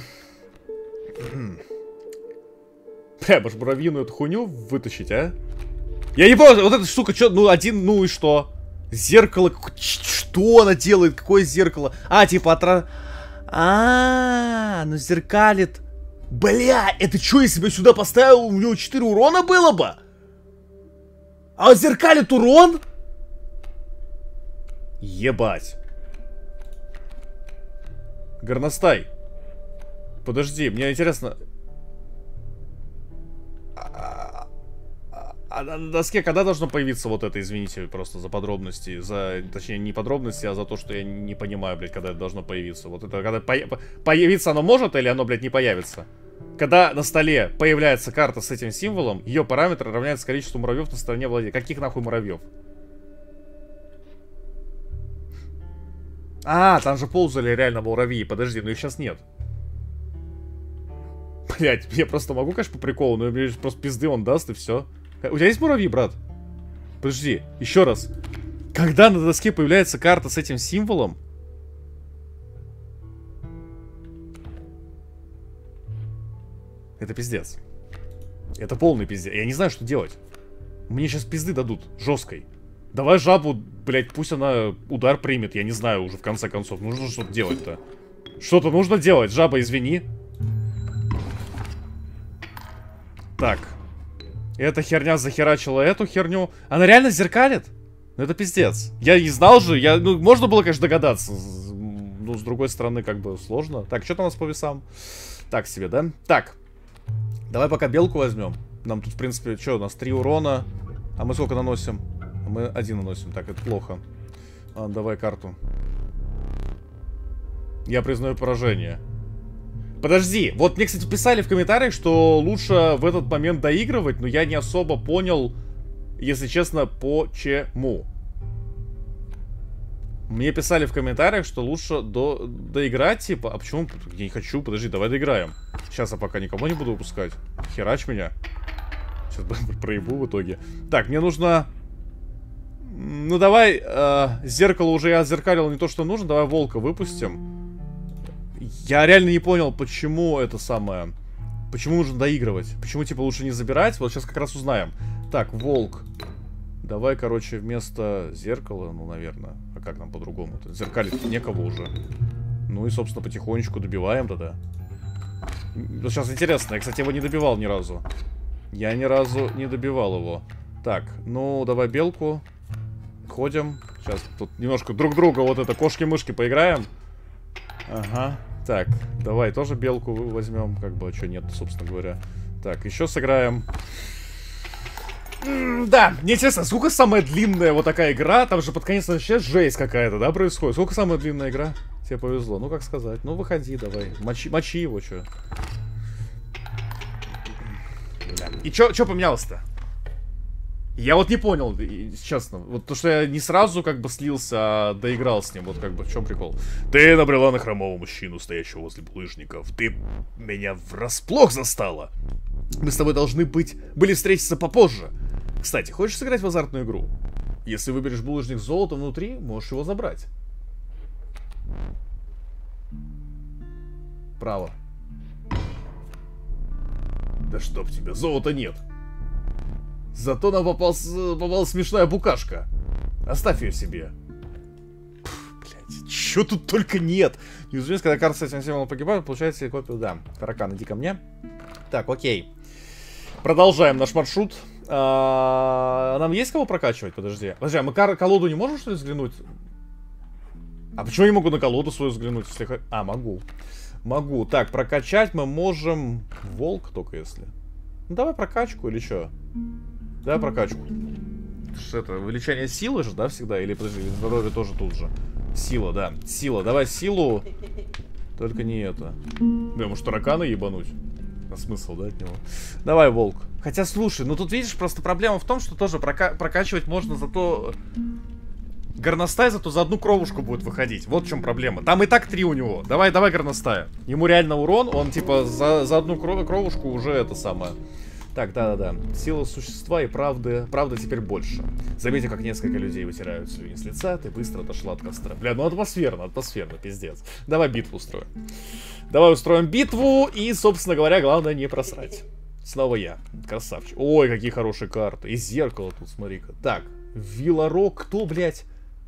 Бля, может муравьиную эту хуйню вытащить, а? Я не понял, вот эта штука, что, ну один, ну и что? Зеркало, что она делает? Какое зеркало? А, типа отра... А, ну зеркалит. Бля, это что, если бы я сюда поставил, у него четыре урона было бы? А зеркалит урон? Ебать. Горностай. Подожди, мне интересно... А на доске когда должно появиться вот это, извините, просто за подробности, за, точнее, не подробности, а за то, что я не понимаю, блядь, когда это должно появиться. Вот это, когда по появиться оно может или оно, блядь, не появится? Когда на столе появляется карта с этим символом, ее параметр равняется количеству муравьев на стороне владельца. Каких нахуй муравьев? А, там же ползали реально муравьи, подожди, но их сейчас нет. Блядь, я просто могу, конечно, по приколу, но мне просто пизды он даст и все. У тебя есть муравьи, брат? Подожди, еще раз. Когда на доске появляется карта с этим символом, это пиздец. Это полный пиздец. Я не знаю, что делать. Мне сейчас пизды дадут. Жесткой. Давай жабу, блядь, пусть она удар примет. Я не знаю уже, в конце концов. Нужно что-то делать-то. Что-то нужно делать. Жаба, извини. Так. Эта херня захерачила эту херню. Она реально зеркалит? Ну это пиздец. Я не знал же. Я, ну, можно было, конечно, догадаться. Ну, с другой стороны, как бы сложно. Так, что там у нас по весам? Так себе, да? Так. Давай пока белку возьмем. Нам тут, в принципе, что, у нас три урона. А мы сколько наносим? Мы один наносим. Так, это плохо. Ладно, давай карту. Я признаю поражение. Подожди, вот мне, кстати, писали в комментариях, что лучше в этот момент доигрывать, но я не особо понял, если честно, почему. Мне писали в комментариях, что лучше до... доиграть, типа, а почему? Я не хочу, подожди, давай доиграем. Сейчас я пока никого не буду выпускать. Херач меня. Сейчас проебу в итоге. Так, мне нужно... Ну давай, э, зеркало уже я отзеркалил не то, что нужно, давай волка выпустим. Я реально не понял, почему это самое... Почему нужно доигрывать? Почему, типа, лучше не забирать? Вот сейчас как раз узнаем. Так, волк. Давай, короче, вместо зеркала, ну, наверное. А как нам по-другому-то? Зеркалить некого уже. Ну и, собственно, потихонечку добиваем тогда. Вот сейчас интересно. Я, кстати, его не добивал ни разу. Я ни разу не добивал его. Так, ну, давай белку. Ходим. Сейчас тут немножко друг друга вот это кошки-мышки поиграем. Ага. Так, давай тоже белку возьмем. Как бы, а что нет, собственно говоря. Так, еще сыграем. М да, мне интересно, сколько самая длинная вот такая игра? Там же под конец вообще жесть какая-то, да, происходит? Сколько самая длинная игра? Тебе повезло. Ну, как сказать. Ну, выходи давай. Мочи, мочи его, что. И что поменялось-то? Я вот не понял, честно. Вот то, что я не сразу как бы слился, а доиграл с ним. Вот как бы в чем прикол? Ты набрела на хромого мужчину, стоящего возле булыжников. Ты меня врасплох застала. Мы с тобой должны быть... Были встретиться попозже. Кстати, хочешь сыграть в азартную игру? Если выберешь булыжник с золотом внутри, можешь его забрать. Право. Да чтоб тебе, золота нет. Зато нам попалась, попалась смешная букашка. Оставь ее себе. Пфф, блядь, чё тут только нет. Неужели, когда карта с этим символом погибает, получается копию, да. Таракан, иди ко мне. Так, окей. Продолжаем наш маршрут. А, нам есть кого прокачивать? Подожди. Подожди, а мы колоду не можем, что ли, взглянуть? А почему я не могу на колоду свою взглянуть, если... А, могу. Могу. Так, прокачать мы можем... Волк только если. Ну, давай прокачку или что? Давай прокачку. Что это, увеличение силы же, да, всегда? Или, подожди, здоровье тоже тут же. Сила, да. Сила. Давай силу. Только не это. Бля, может таракана ебануть? А смысл, да, от него? Давай, волк. Хотя, слушай, ну тут видишь, просто проблема в том, что тоже прока прокачивать можно зато... Горностай зато за одну кровушку будет выходить. Вот в чем проблема. Там и так три у него. Давай, давай горностая. Ему реально урон, он типа за, за одну кров кровушку уже это самое. Так, да-да-да. Сила существа и правды. Правда теперь больше. Заметьте, как несколько людей вытирают слюни с лица. Ты быстро отошла от костра. Бля, ну атмосферно, атмосферно, пиздец. Давай битву устроим. Давай устроим битву и, собственно говоря, главное не просрать. Снова я. Красавчик. Ой, какие хорошие карты. И зеркало тут, смотри-ка. Так, Виларок. Кто, блядь?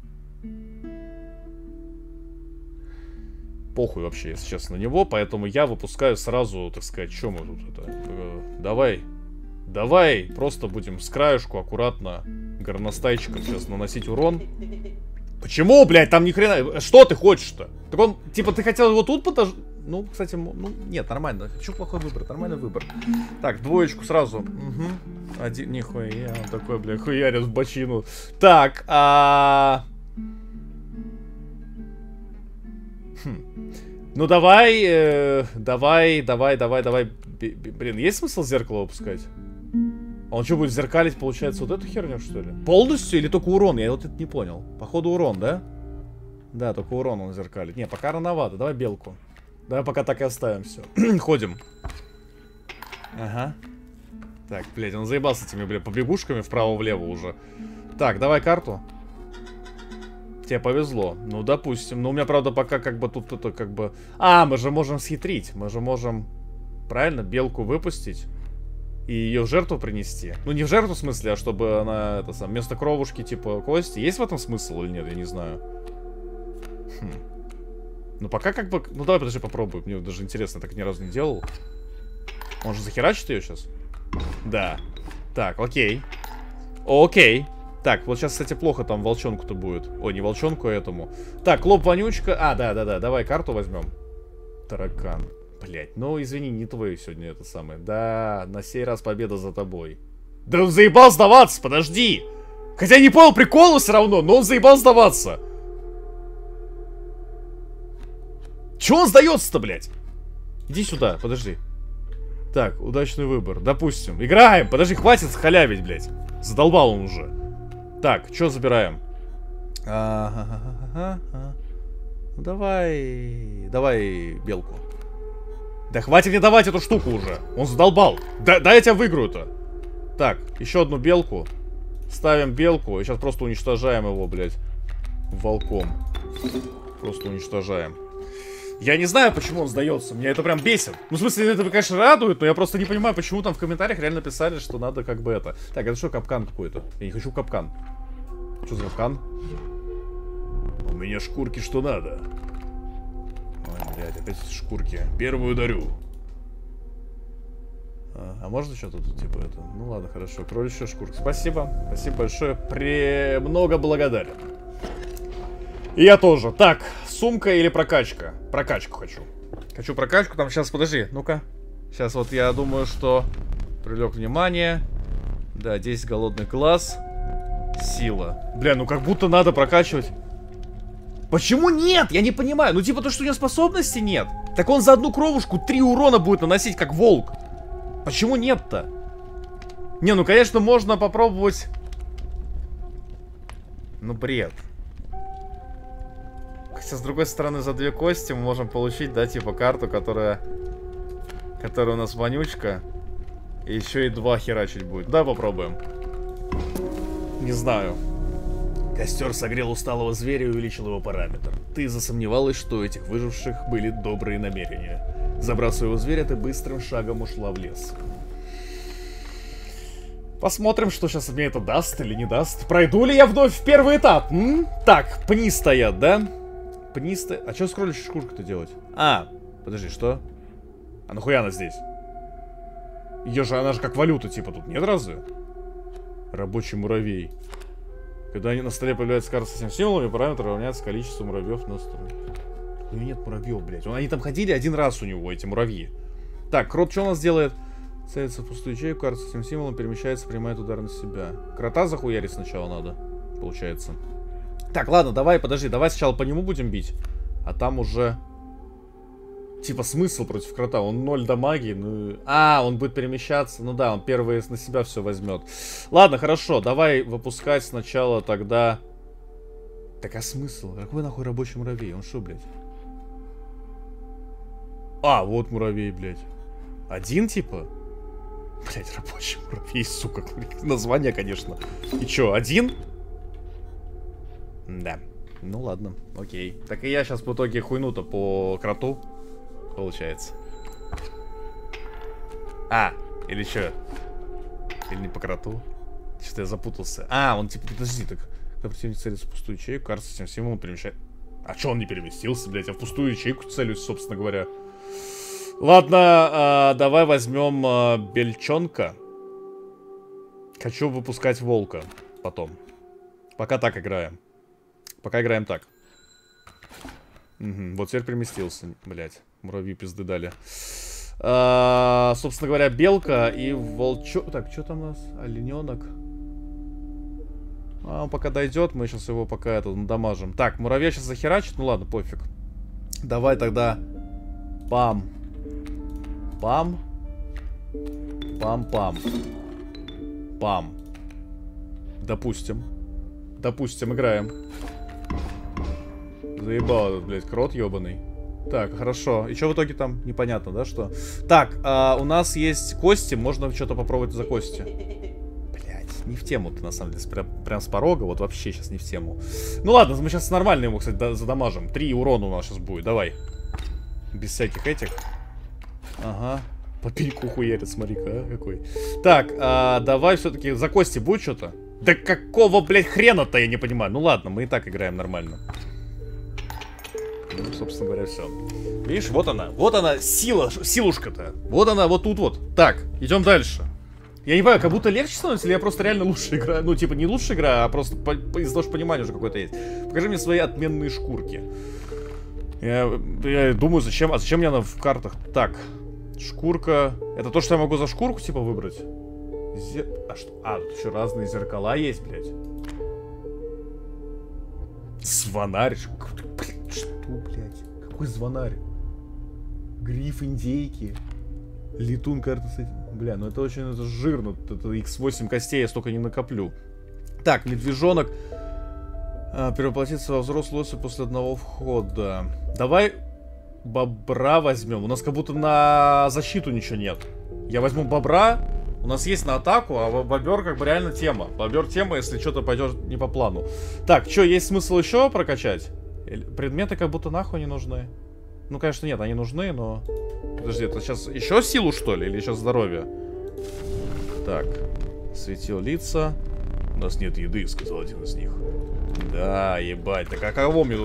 Похуй вообще, если честно, на него. Поэтому я выпускаю сразу, так сказать, что мы тут это... Э, давай. Давай просто будем с краешку аккуратно горностайчиком сейчас наносить урон. Почему, блядь, там ни хрена... Что ты хочешь-то? Так он, типа, ты хотел его тут подож... Ну, кстати, ну, нет, нормально. Хочу плохой выбор, нормальный выбор. Так, двоечку сразу. Угу. Один, нихуя, он такой, бля, хуярит в бочину. Так, а... Хм. Ну, давай, э, давай, давай, давай, давай. Блин, есть смысл зеркало выпускать? Он что, будет зеркалить, получается, вот эту херню, что ли? Полностью или только урон? Я вот это не понял. Походу урон, да? Да, только урон он зеркалит. Не, пока рановато. Давай белку. Давай пока так и оставим все. Ходим. Ага. Так, блядь, он заебался этими, блядь, побегушками вправо-влево уже. Так, давай карту. Тебе повезло. Ну, допустим. Но у меня, правда, пока как бы тут это как бы... А, мы же можем схитрить. Мы же можем Правильно? Белку выпустить. И ее в жертву принести. Ну, не в жертву в смысле, а чтобы она, это сам, вместо кровушки, типа, кости. Есть в этом смысл или нет? Я не знаю. Хм. Ну, пока как бы... Ну, давай, подожди, попробуем. Мне даже интересно, я так ни разу не делал. Он же захерачит ее сейчас? Да. Так, окей. Окей. Так, вот сейчас, кстати, плохо там волчонку-то будет. Ой, не волчонку, а этому. Так, лоб-вонючка. А, да-да-да, давай карту возьмем. Таракан. Блять, ну извини, не твой сегодня это самое. Да, на сей раз победа за тобой. Да он заебал сдаваться, подожди. Хотя я не понял прикола все равно, но он заебал сдаваться. Чего он сдается-то, блядь? Иди сюда, подожди. Так, удачный выбор, допустим. Играем, подожди, хватит халявить, блядь. Задолбал он уже. Так, что забираем? А-ха-ха-ха-ха. Ну давай, давай белку. Да хватит мне давать эту штуку уже. Он задолбал. Да, да я тебя выиграю-то. Так, еще одну белку. Ставим белку. И сейчас просто уничтожаем его, блядь. Волком. Просто уничтожаем. Я не знаю, почему он сдается. Меня это прям бесит. Ну, в смысле, это, конечно, радует, но я просто не понимаю, почему там в комментариях реально писали, что надо как бы это. Так, это что, капкан какой-то? Я не хочу капкан. Что за капкан? У меня шкурки что надо. Ой, блядь, опять шкурки. Первую дарю. А, а можно что-то тут, типа, это? Ну ладно, хорошо. Кроличья шкурка. Спасибо. Спасибо большое. Премного благодарен. И я тоже. Так, сумка или прокачка? Прокачку хочу. Хочу прокачку. Там сейчас, подожди, ну-ка. Сейчас вот я думаю, что... Привлек внимание. Да, десять голодных глаз. Сила. Бля, ну как будто надо прокачивать. Почему нет? Я не понимаю. Ну типа то, что у него способности нет. Так он за одну кровушку три урона будет наносить, как волк. Почему нет-то? Не, ну конечно можно попробовать. Ну бред. Хотя с другой стороны за две кости мы можем получить, да, типа карту, которая... Которая у нас вонючка. И еще и два херачить будет. Да, попробуем. Не знаю. Костер согрел усталого зверя и увеличил его параметр. Ты засомневалась, что у этих выживших были добрые намерения. Забрав своего зверя, ты быстрым шагом ушла в лес. Посмотрим, что сейчас мне это даст или не даст. Пройду ли я вновь в первый этап? М? Так, пни стоят, да? Пни стоят. А что с кроличьей шкуркой-то делать? А, подожди, что? А нахуя она здесь? Ее же, она же как валюта, типа, тут нет разве? Рабочий муравей. Когда они на столе появляются карты с этим символами, параметр равняется количеству муравьев на столе. У него нет муравьев, блядь. Они там ходили один раз у него, эти муравьи. Так, крот что у нас делает? Целится в пустую ячейку, карта с этим символом перемещается, принимает удар на себя. Крота захуярить сначала надо, получается. Так, ладно, давай, подожди, давай сначала по нему будем бить. А там уже... Типа смысл против крота, он ноль дамаги, ну... А, он будет перемещаться, ну да, он первый на себя все возьмет. Ладно, хорошо, давай выпускать сначала тогда... Так, а смысл? Какой нахуй рабочий муравей? Он что, блядь? А, вот муравей, блядь. Один, типа? Блядь, рабочий муравей, сука. Название, конечно. И чё, один? Да. Ну ладно, окей. Так и я сейчас в итоге хуйну-то по кроту. Получается. А, или что? Или не по кроту? Что-то я запутался. А, он типа, подожди, так. Когда противник целится в пустую ячейку, карта с этим символом перемещает. А что он не переместился, блядь? Я в пустую ячейку целюсь, собственно говоря. Ладно, а, давай возьмем а, бельчонка. Хочу выпускать волка потом. Пока так играем. Пока играем так. Угу, вот теперь переместился, блядь. Муравьи пизды дали. А, собственно говоря, белка и волчок. Так, что там у нас? Олененок. А, он пока дойдет, мы сейчас его пока это надамажим. Так, муравья сейчас захерачит. Ну ладно, пофиг. Давай тогда. Пам. Пам. Пам-пам. Пам. Допустим. Допустим, играем. Заебал этот, блядь, крот ебаный. Так, хорошо. И что в итоге там? Непонятно, да, что? Так, а, у нас есть кости. Можно что-то попробовать за кости. Блядь, не в тему ты, на самом деле. Прям, прям с порога, вот вообще сейчас не в тему. Ну ладно, мы сейчас нормально его, кстати, задамажим. Три урона у нас сейчас будет, давай. Без всяких этих. Ага. По пеньку хуярит, смотри-ка, а, какой. Так, а, давай все-таки за кости будет что-то? Да какого, блядь, хрена-то, я не понимаю. Ну ладно, мы и так играем нормально. Ну, собственно говоря, все. Видишь, вот она, вот она, сила, силушка-то. Вот она, вот тут вот. Так, идем дальше. Я не понимаю, как будто легче становится, или я просто реально лучше играю? Ну, типа, не лучше играю, а просто из-за того, что понимание уже какое-то есть. Покажи мне свои отменные шкурки. Я, я думаю, зачем, а зачем мне она в картах? Так, шкурка. Это то, что я могу за шкурку, типа, выбрать? Зер... А что? А, тут еще разные зеркала есть, блядь. Звонарь. Блядь, что, блядь? Какой звонарь? Гриф индейки. Летун карта с этим. Бля, ну это очень это жирно. Это икс восемь костей я столько не накоплю. Так, медвежонок. А, перевоплотиться во взрослую особь после одного входа. Давай бобра возьмем. У нас как будто на защиту ничего нет. Я возьму бобра. У нас есть на атаку, а бобер как бы реально тема. Бобер тема, если что-то пойдет не по плану. Так, что, есть смысл еще прокачать? Предметы как будто нахуй не нужны. Ну, конечно, нет, они нужны, но... Подожди, это сейчас еще силу, что ли? Или еще здоровье? Так, светил лица. У нас нет еды, сказал один из них. Да, ебать, так а кого мне тут...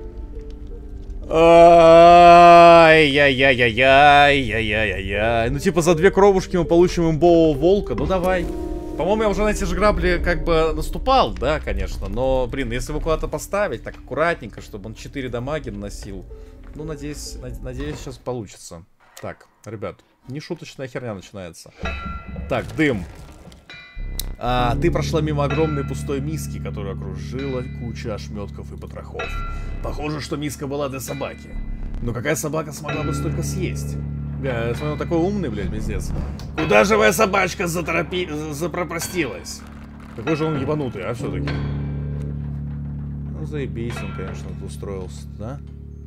Ай-яй-яй-яй-яй-яй-яй-яй. Ну, типа, за две кровушки мы получим имбового волка. Ну, давай. По-моему, я уже на эти же грабли как бы наступал, да, конечно. Но, блин, если его куда-то поставить, так аккуратненько, чтобы он четыре дамаги наносил. Ну, надеюсь, надеюсь, сейчас получится. Так, ребят, нешуточная херня начинается. Так, дым. А, ты прошла мимо огромной пустой миски, которую окружила куча ошметков и потрохов. Похоже, что миска была для собаки. Но какая собака смогла бы столько съесть? Бля, я смотрю, такой умный, блядь, пиздец. Куда же твоя собачка заторопи... запропастилась? Какой же он ебанутый, а, все-таки? Ну, заебись он, конечно, устроился, да?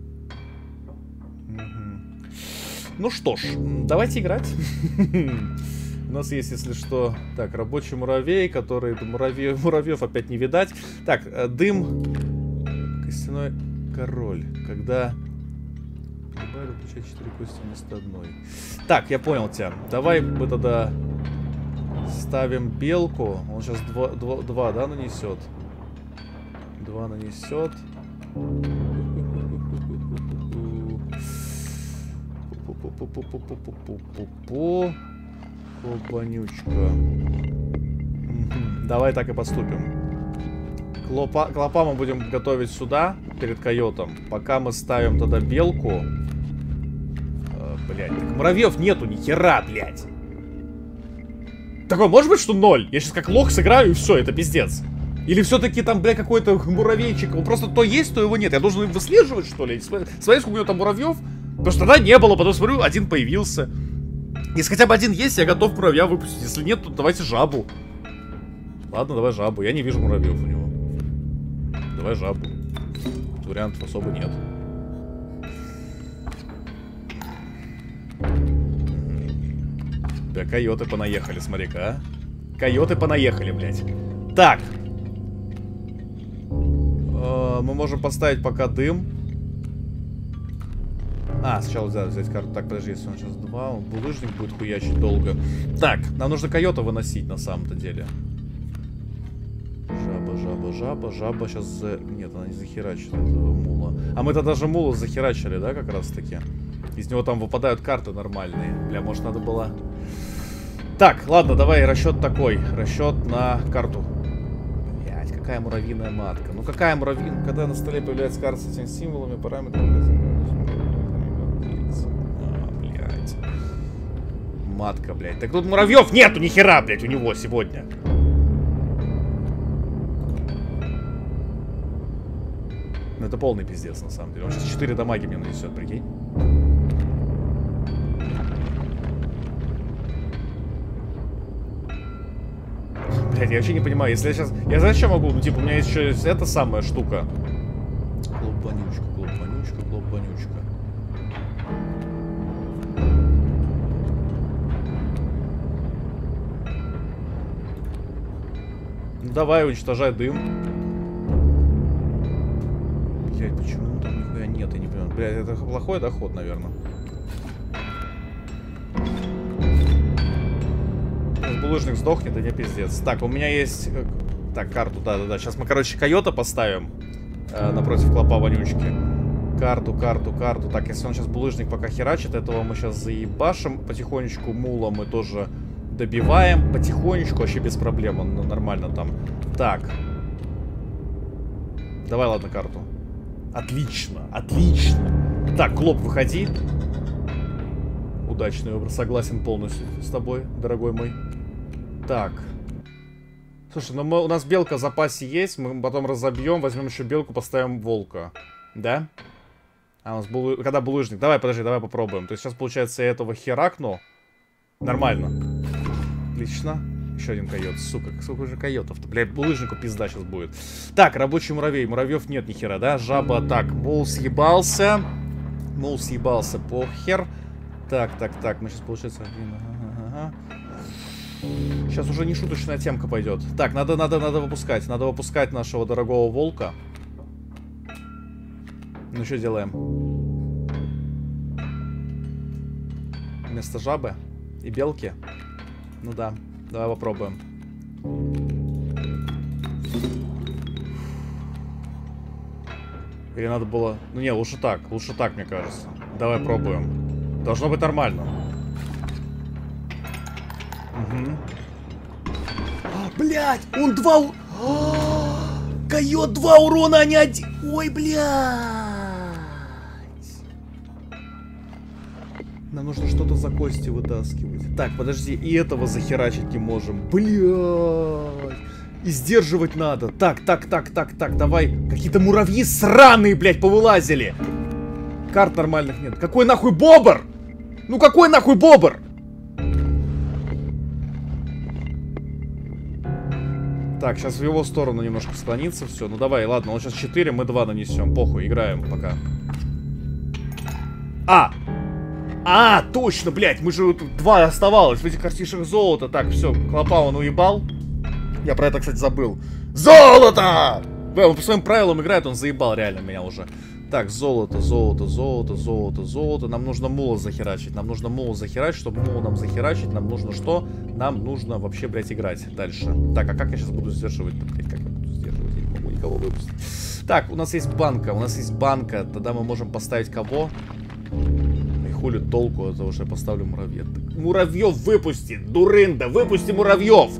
Угу. Ну что ж, давайте играть. У нас есть, если что, так, рабочий муравей, который... Муравей, муравьев опять не видать. Так, дым... Костяной король. Когда... Прибавили, получать четыре кости вместо одной. Так, я понял тебя. Давай мы тогда ставим белку. Он сейчас два, два, два, да, нанесет? Два нанесет. Пу-пу-пу-пу-пу-пу-пу-пу-пу. Клопанючка. Давай так и поступим. Клопа, клопа мы будем готовить сюда, перед койотом. Пока мы ставим тогда белку. А, блядь, так муравьев нету ни хера, блядь. Такой, может быть, что ноль? Я сейчас как лох сыграю и все, это пиздец. Или все-таки там, блядь, какой-то муравейчик. Он просто то есть, то его нет. Я должен выслеживать, что ли? Смотри, сколько у него там муравьев. Потому что тогда не было, потом смотрю, один появился. Если хотя бы один есть, я готов муравья выпустить. Если нет, то давайте жабу. Ладно, давай жабу. Я не вижу муравьев у него. Давай жабу. Тут вариантов особо нет. Да, койоты понаехали, смотри-ка, а. Койоты понаехали, блядь. Так. Э, мы можем поставить пока дым. А, сначала взять, взять карту. Так, подожди, если он сейчас два, он булыжник будет хуячить долго. Так, нам нужно койота выносить на самом-то деле. Жаба, жаба, жаба, жаба сейчас за... Нет, она не захерачит этого мула. А мы-то даже мула захерачили, да, как раз таки? Из него там выпадают карты нормальные. Бля, может надо было... Так, ладно, давай расчет такой. Расчет на карту. Блять, какая муравьиная матка. Ну какая муравьиная? Когда на столе появляется карта с этими символами, параметрами... Матка, блядь. Так тут муравьев нету ни хера, блядь, у него сегодня. Ну это полный пиздец, на самом деле. Он сейчас четыре дамаги мне нанесет, прикинь. Блядь, я вообще не понимаю, если я сейчас... Я знаешь, что могу? Ну типа, у меня есть еще эта самая штука. Клоп-вонючка, клоп-вонючка, клоп-вонючка. Давай, уничтожай дым. Блять, почему там нихуя нет, я не понимаю. Блять, это плохой доход, наверное. Сейчас булыжник сдохнет, и не пиздец. Так, у меня есть... Так, карту, да-да-да. Сейчас мы, короче, койота поставим э, напротив клопа вонючки. Карту, карту, карту. Так, если он сейчас булыжник пока херачит, этого мы сейчас заебашим. Потихонечку мула мы тоже добиваем. Потихонечку, вообще без проблем. Он нормально там. Так. Давай, ладно, карту. Отлично, отлично. Так, Клоп, выходи. Удачный выбор. Согласен полностью с тобой, дорогой мой. Так. Слушай, ну мы, у нас белка в запасе есть. Мы потом разобьем, возьмем еще белку, поставим волка. Да? А у нас булы... Когда булыжник? Давай, подожди, давай попробуем. То есть сейчас, получается, я этого херакну. Нормально. Отлично. Еще один койот. Сука, сколько же койотов-то? Блядь, булыжнику пизда сейчас будет. Так, рабочий муравей. Муравьев нет ни хера, да? Жаба, так. Мул съебался. Мул съебался, похер. Так, так, так. Мы сейчас, получается, один... Ага, ага. Сейчас уже не шуточная темка пойдет. Так, надо, надо, надо выпускать. Надо выпускать нашего дорогого волка. Ну, что делаем? Вместо жабы и белки? Ну да. Давай попробуем. Или надо было... Ну не, лучше так. Лучше так, мне кажется. Давай пробуем. Должно быть нормально. Угу. Блять, он два... Койот два урона, а не один. Ой, блядь. Нам нужно что-то за кости вытаскивать. Так, подожди, и этого захерачить не можем. Блядь. И сдерживать надо. Так, так, так, так, так, давай. Какие-то муравьи сраные, блядь, повылазили. Карт нормальных нет. Какой нахуй бобр? Ну какой нахуй бобр? Так, сейчас в его сторону немножко склонится все. Ну давай, ладно, он сейчас четыре, мы два нанесем. Похуй, играем пока. А! А, точно, блядь, мы же тут два оставалось в этих картишах золота. Так, все, клопа он уебал. Я про это, кстати, забыл. Золото! Бля, он по своим правилам играет, он заебал реально меня уже. Так, золото, золото, золото, золото, золото. Нам нужно мула захерачить. Нам нужно мула захерачить. Чтобы мула нам захерачить, нам нужно что? Нам нужно вообще, блядь, играть дальше. Так, а как я сейчас буду сдерживать? Блядь, как я буду сдерживать? Я не могу никого выпустить. Так, у нас есть банка. У нас есть банка. Тогда мы можем поставить кого? И хули толку от того, что я поставлю муравьев. Муравьев выпусти! Дурында, выпусти муравьев!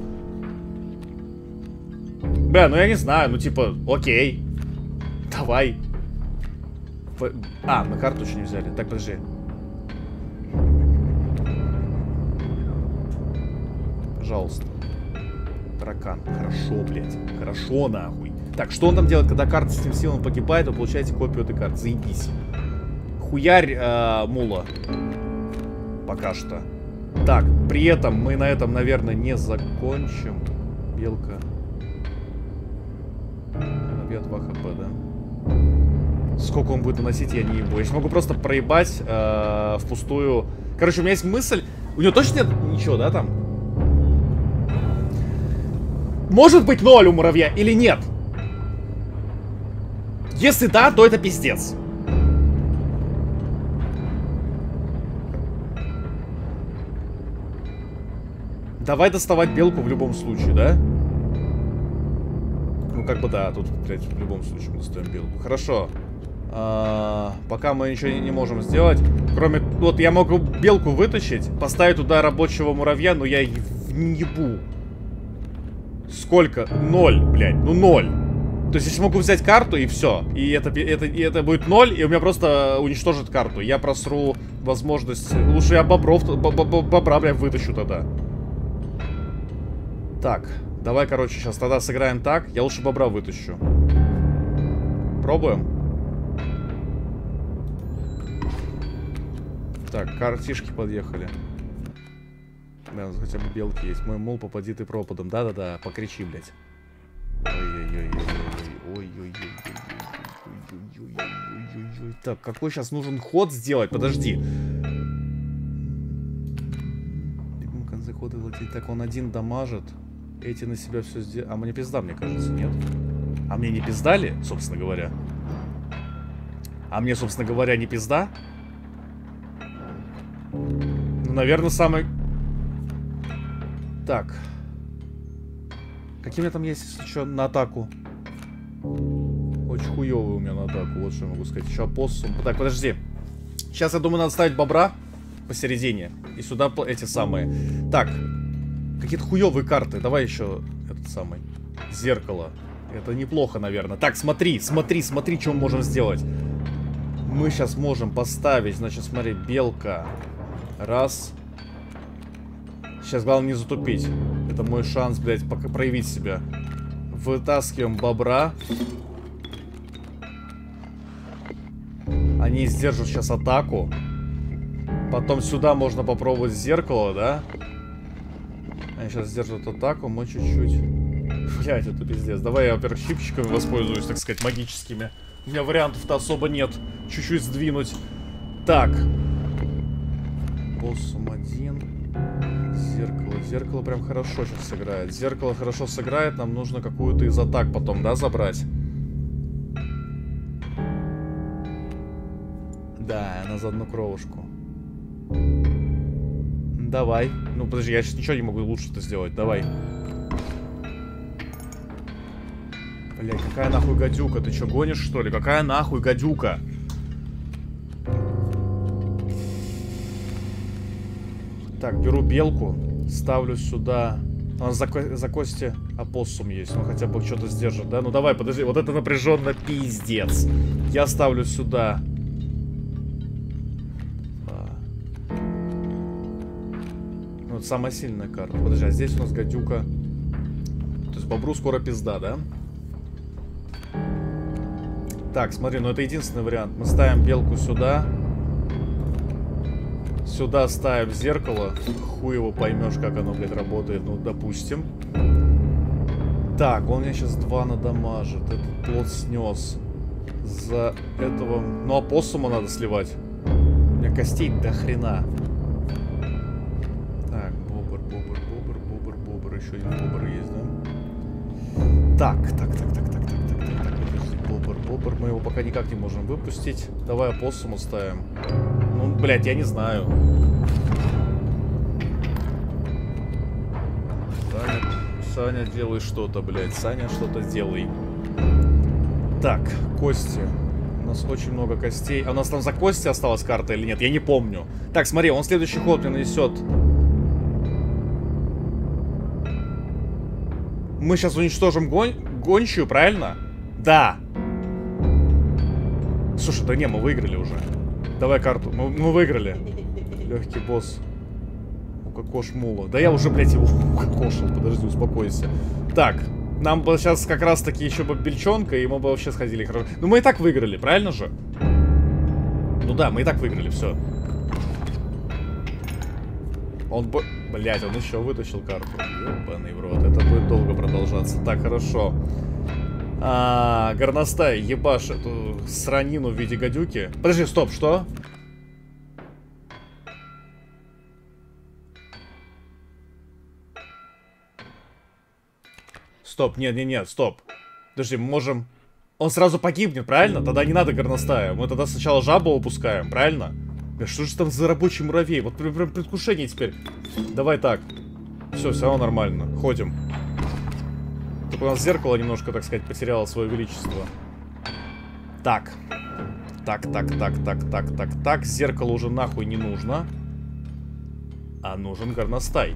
Бля, ну я не знаю. Ну типа, окей. Давай. А, мы карту еще не взяли. Так, подожди. Пожалуйста. Таракан. Хорошо, блядь. Хорошо, нахуй. Так, что он там делает, когда карта с этим силом погибает, вы получаете копию этой карты. Заебись. Хуярь э, мула. Пока что. Так, при этом мы на этом, наверное, не закончим. Белка. Набьет два хп, да? Сколько он будет наносить, я не ебу. Я могу просто проебать э, впустую. Короче, у меня есть мысль. У него точно нет ничего, да, там? Может быть ноль у муравья или нет? Если да, то это пиздец. Давай доставать белку в любом случае, да? Ну, как бы да, тут, блядь, в любом случае мы достаем белку. Хорошо. А, пока мы ничего не, не можем сделать. Кроме... Вот я могу белку вытащить, поставить туда рабочего муравья, но я не ебу. Сколько? Ноль, блядь. Ну, ноль. То есть, если могу взять карту, и все. И это, это, и это будет ноль, и у меня просто уничтожит карту. Я просру возможность... Лучше я бобров... Бобра, блядь, вытащу тогда. Так. Давай, короче, сейчас тогда сыграем так. Я лучше бобра вытащу. Пробуем. Так, картишки подъехали. Да, хотя бы белки есть. Мой мул, попади ты пропадом. Да-да-да, покричи, блядь. Ой-ой-ой-ой-ой-ой-ой-ой-ой-ой-ой-ой-ой-ой. Так, какой сейчас нужен ход сделать? Подожди. В конце хода владеть. Так, он один дамажит. Эти на себя все сделали. А мне пизда, мне кажется, нет? А мне не пиздали, собственно говоря? А мне, собственно говоря, не пизда? Ну, наверное, самый... Так. Какие у меня там есть, если что, на атаку? Очень хуёвый у меня на атаку, вот что я могу сказать. Еще опоссум. Так, подожди. Сейчас, я думаю, надо ставить бобра посередине. И сюда эти самые. Так. Какие-то хуёвые карты. Давай еще этот самый. Зеркало. Это неплохо, наверное. Так, смотри, смотри, смотри, что мы можем сделать. Мы сейчас можем поставить, значит, смотри, белка. Раз. Сейчас главное не затупить. Это мой шанс, блядь, пока проявить себя. Вытаскиваем бобра. Они сдержат сейчас атаку. Потом сюда можно попробовать зеркало, да? Они сейчас сдержат атаку, мы чуть-чуть. Блять, это пиздец. Давай я, во-первых, щипчиками воспользуюсь, так сказать, магическими. У меня вариантов-то особо нет. Чуть-чуть сдвинуть. Так. Боссом один. Зеркало. Зеркало прям хорошо сейчас сыграет. Зеркало хорошо сыграет. Нам нужно какую-то из атак потом, да, забрать? Да, она за одну кровушку. Давай. Ну, подожди, я сейчас ничего не могу лучше-то сделать. Давай. Блядь, какая нахуй гадюка? Ты что, гонишь, что ли? Какая нахуй гадюка? Так, беру белку. Ставлю сюда. У нас за, ко за кости опоссум есть. Он хотя бы что-то сдержит, да? Ну давай, подожди. Вот это напряженно пиздец. Я ставлю сюда. Ну, это самая сильная карта. Подожди, а здесь у нас гадюка. То есть бобру скоро пизда, да? Так, смотри, ну это единственный вариант. Мы ставим белку сюда. Сюда ставим зеркало. Хуй его поймешь, как оно, блядь, работает. Ну, допустим. Так, он мне сейчас два надамажит. Этот плод снес. За этого... Ну, опоссума надо сливать. У меня костей до хрена. Так, бобр, бобр, бобр, бобр, бобр. Еще один бобр есть, да? Так, так, так, так, так, так, так, так, так. Бобр, бобр. Мы его пока никак не можем выпустить. Давай опоссуму ставим. Ну, блядь, я не знаю. Саня, Саня, делай что-то, блядь. Саня, что-то делай. Так, кости. У нас очень много костей. А у нас там за кости осталась карта или нет? Я не помню. Так, смотри, он следующий ход мне нанесет. Мы сейчас уничтожим гон... гончую, правильно? Да. Слушай, да не, мы выиграли уже. Давай карту. Мы, мы выиграли. Легкий босс. Укокош мула. Да я уже, блядь, его укокошил. Подожди, успокойся. Так. Нам бы сейчас как раз таки еще бы бельчонка, и мы бы вообще сходили хорошо. Ну мы и так выиграли, правильно же? Ну да, мы и так выиграли, все. Он бы... Блядь, он еще вытащил карту. Ебаный в рот. Это будет долго продолжаться. Так, хорошо. А, горностай, ебашь эту сранину в виде гадюки. Подожди, стоп, что? Стоп, нет, нет, нет, стоп. Подожди, мы можем... Он сразу погибнет, правильно? Тогда не надо горностая. Мы тогда сначала жабу выпускаем, правильно? Да что же там за рабочий муравей? Вот прям предвкушение теперь. Давай так. Все, все равно нормально. Ходим. Только у нас зеркало немножко, так сказать, потеряло свое величество. Так. Так, так, так, так, так, так, так. Зеркало уже нахуй не нужно. А нужен горностай.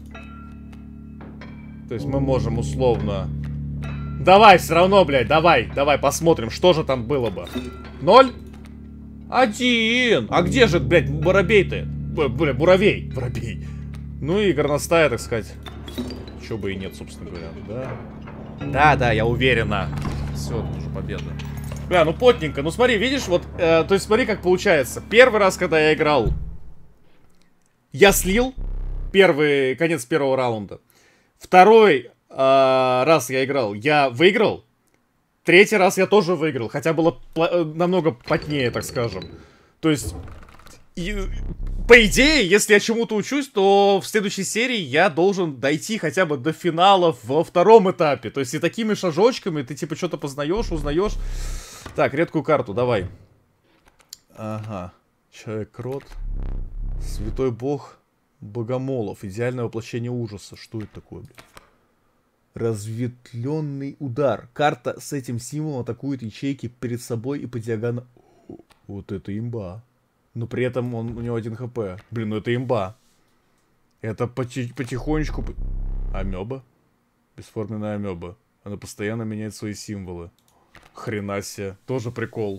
То есть мы можем условно... Давай, все равно, блядь, давай, давай, посмотрим, что же там было бы. Ноль? Один! А где же, блядь, воробей-то? Блядь, муравей. Воробей. Ну и горностая, так сказать. Чё бы и нет, собственно говоря, да? Да, да, я уверена. Все, уже победа. Бля, ну потненько. Ну смотри, видишь, вот, э, то есть смотри, как получается. Первый раз, когда я играл, я слил первый, конец первого раунда. Второй э, раз я играл, я выиграл. Третий раз я тоже выиграл, хотя было намного потнее, так скажем. То есть, и, по идее, если я чему-то учусь, то в следующей серии я должен дойти хотя бы до финала во втором этапе. То есть и такими шажочками ты типа что-то познаешь, узнаешь. Так, редкую карту, давай. Ага. Человек-крот. Святой бог. Богомолов. Идеальное воплощение ужаса. Что это такое, блин? Разветвленный удар. Карта с этим символом атакует ячейки перед собой и по диагонали. Вот это имба. Но при этом он, у него один хп. Блин, ну это имба. Это поти потихонечку... Амеба? Бесформенная амеба. Она постоянно меняет свои символы. Хрена себе. Тоже прикол.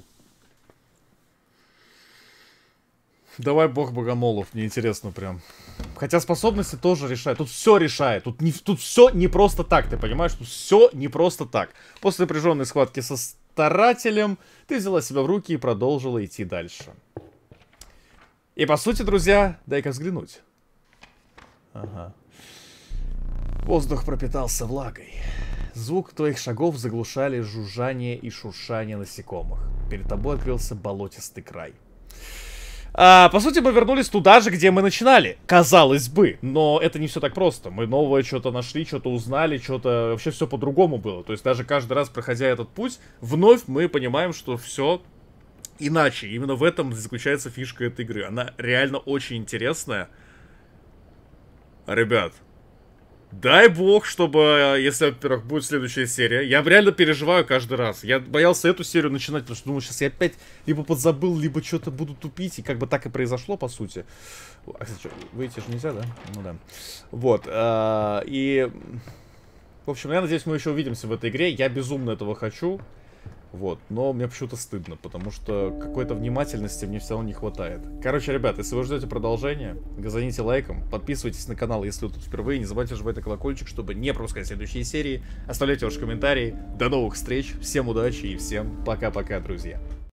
Давай бог богомолов. Мне интересно прям. Хотя способности тоже решают. Тут все решает. Тут, не, тут все не просто так. Ты понимаешь? Тут все не просто так. После напряженной схватки со старателем ты взяла себя в руки и продолжила идти дальше. И по сути, друзья, дай-ка взглянуть. Ага. Воздух пропитался влагой. Звук твоих шагов заглушали жужжание и шуршание насекомых. Перед тобой открылся болотистый край. А, по сути, мы вернулись туда же, где мы начинали. Казалось бы. Но это не все так просто. Мы новое что-то нашли, что-то узнали, что-то... Вообще все по-другому было. То есть даже каждый раз, проходя этот путь, вновь мы понимаем, что все иначе. Именно в этом заключается фишка этой игры. Она реально очень интересная. Ребят, дай бог, чтобы, если, во-первых, будет следующая серия. Я реально переживаю каждый раз. Я боялся эту серию начинать, потому что думаю, сейчас я опять либо подзабыл, либо что-то буду тупить. И как бы так и произошло, по сути. А, кстати, что, выйти же нельзя, да? Ну да. Вот. А, и... В общем, я надеюсь, мы еще увидимся в этой игре. Я безумно этого хочу. Вот, но мне почему-то стыдно, потому что какой-то внимательности мне все равно не хватает. Короче, ребят, если вы ждете продолжения, газаните лайком, подписывайтесь на канал, если вы тут впервые, не забывайте нажимать на колокольчик, чтобы не пропускать следующие серии, оставляйте ваши комментарии. До новых встреч, всем удачи и всем пока-пока, друзья.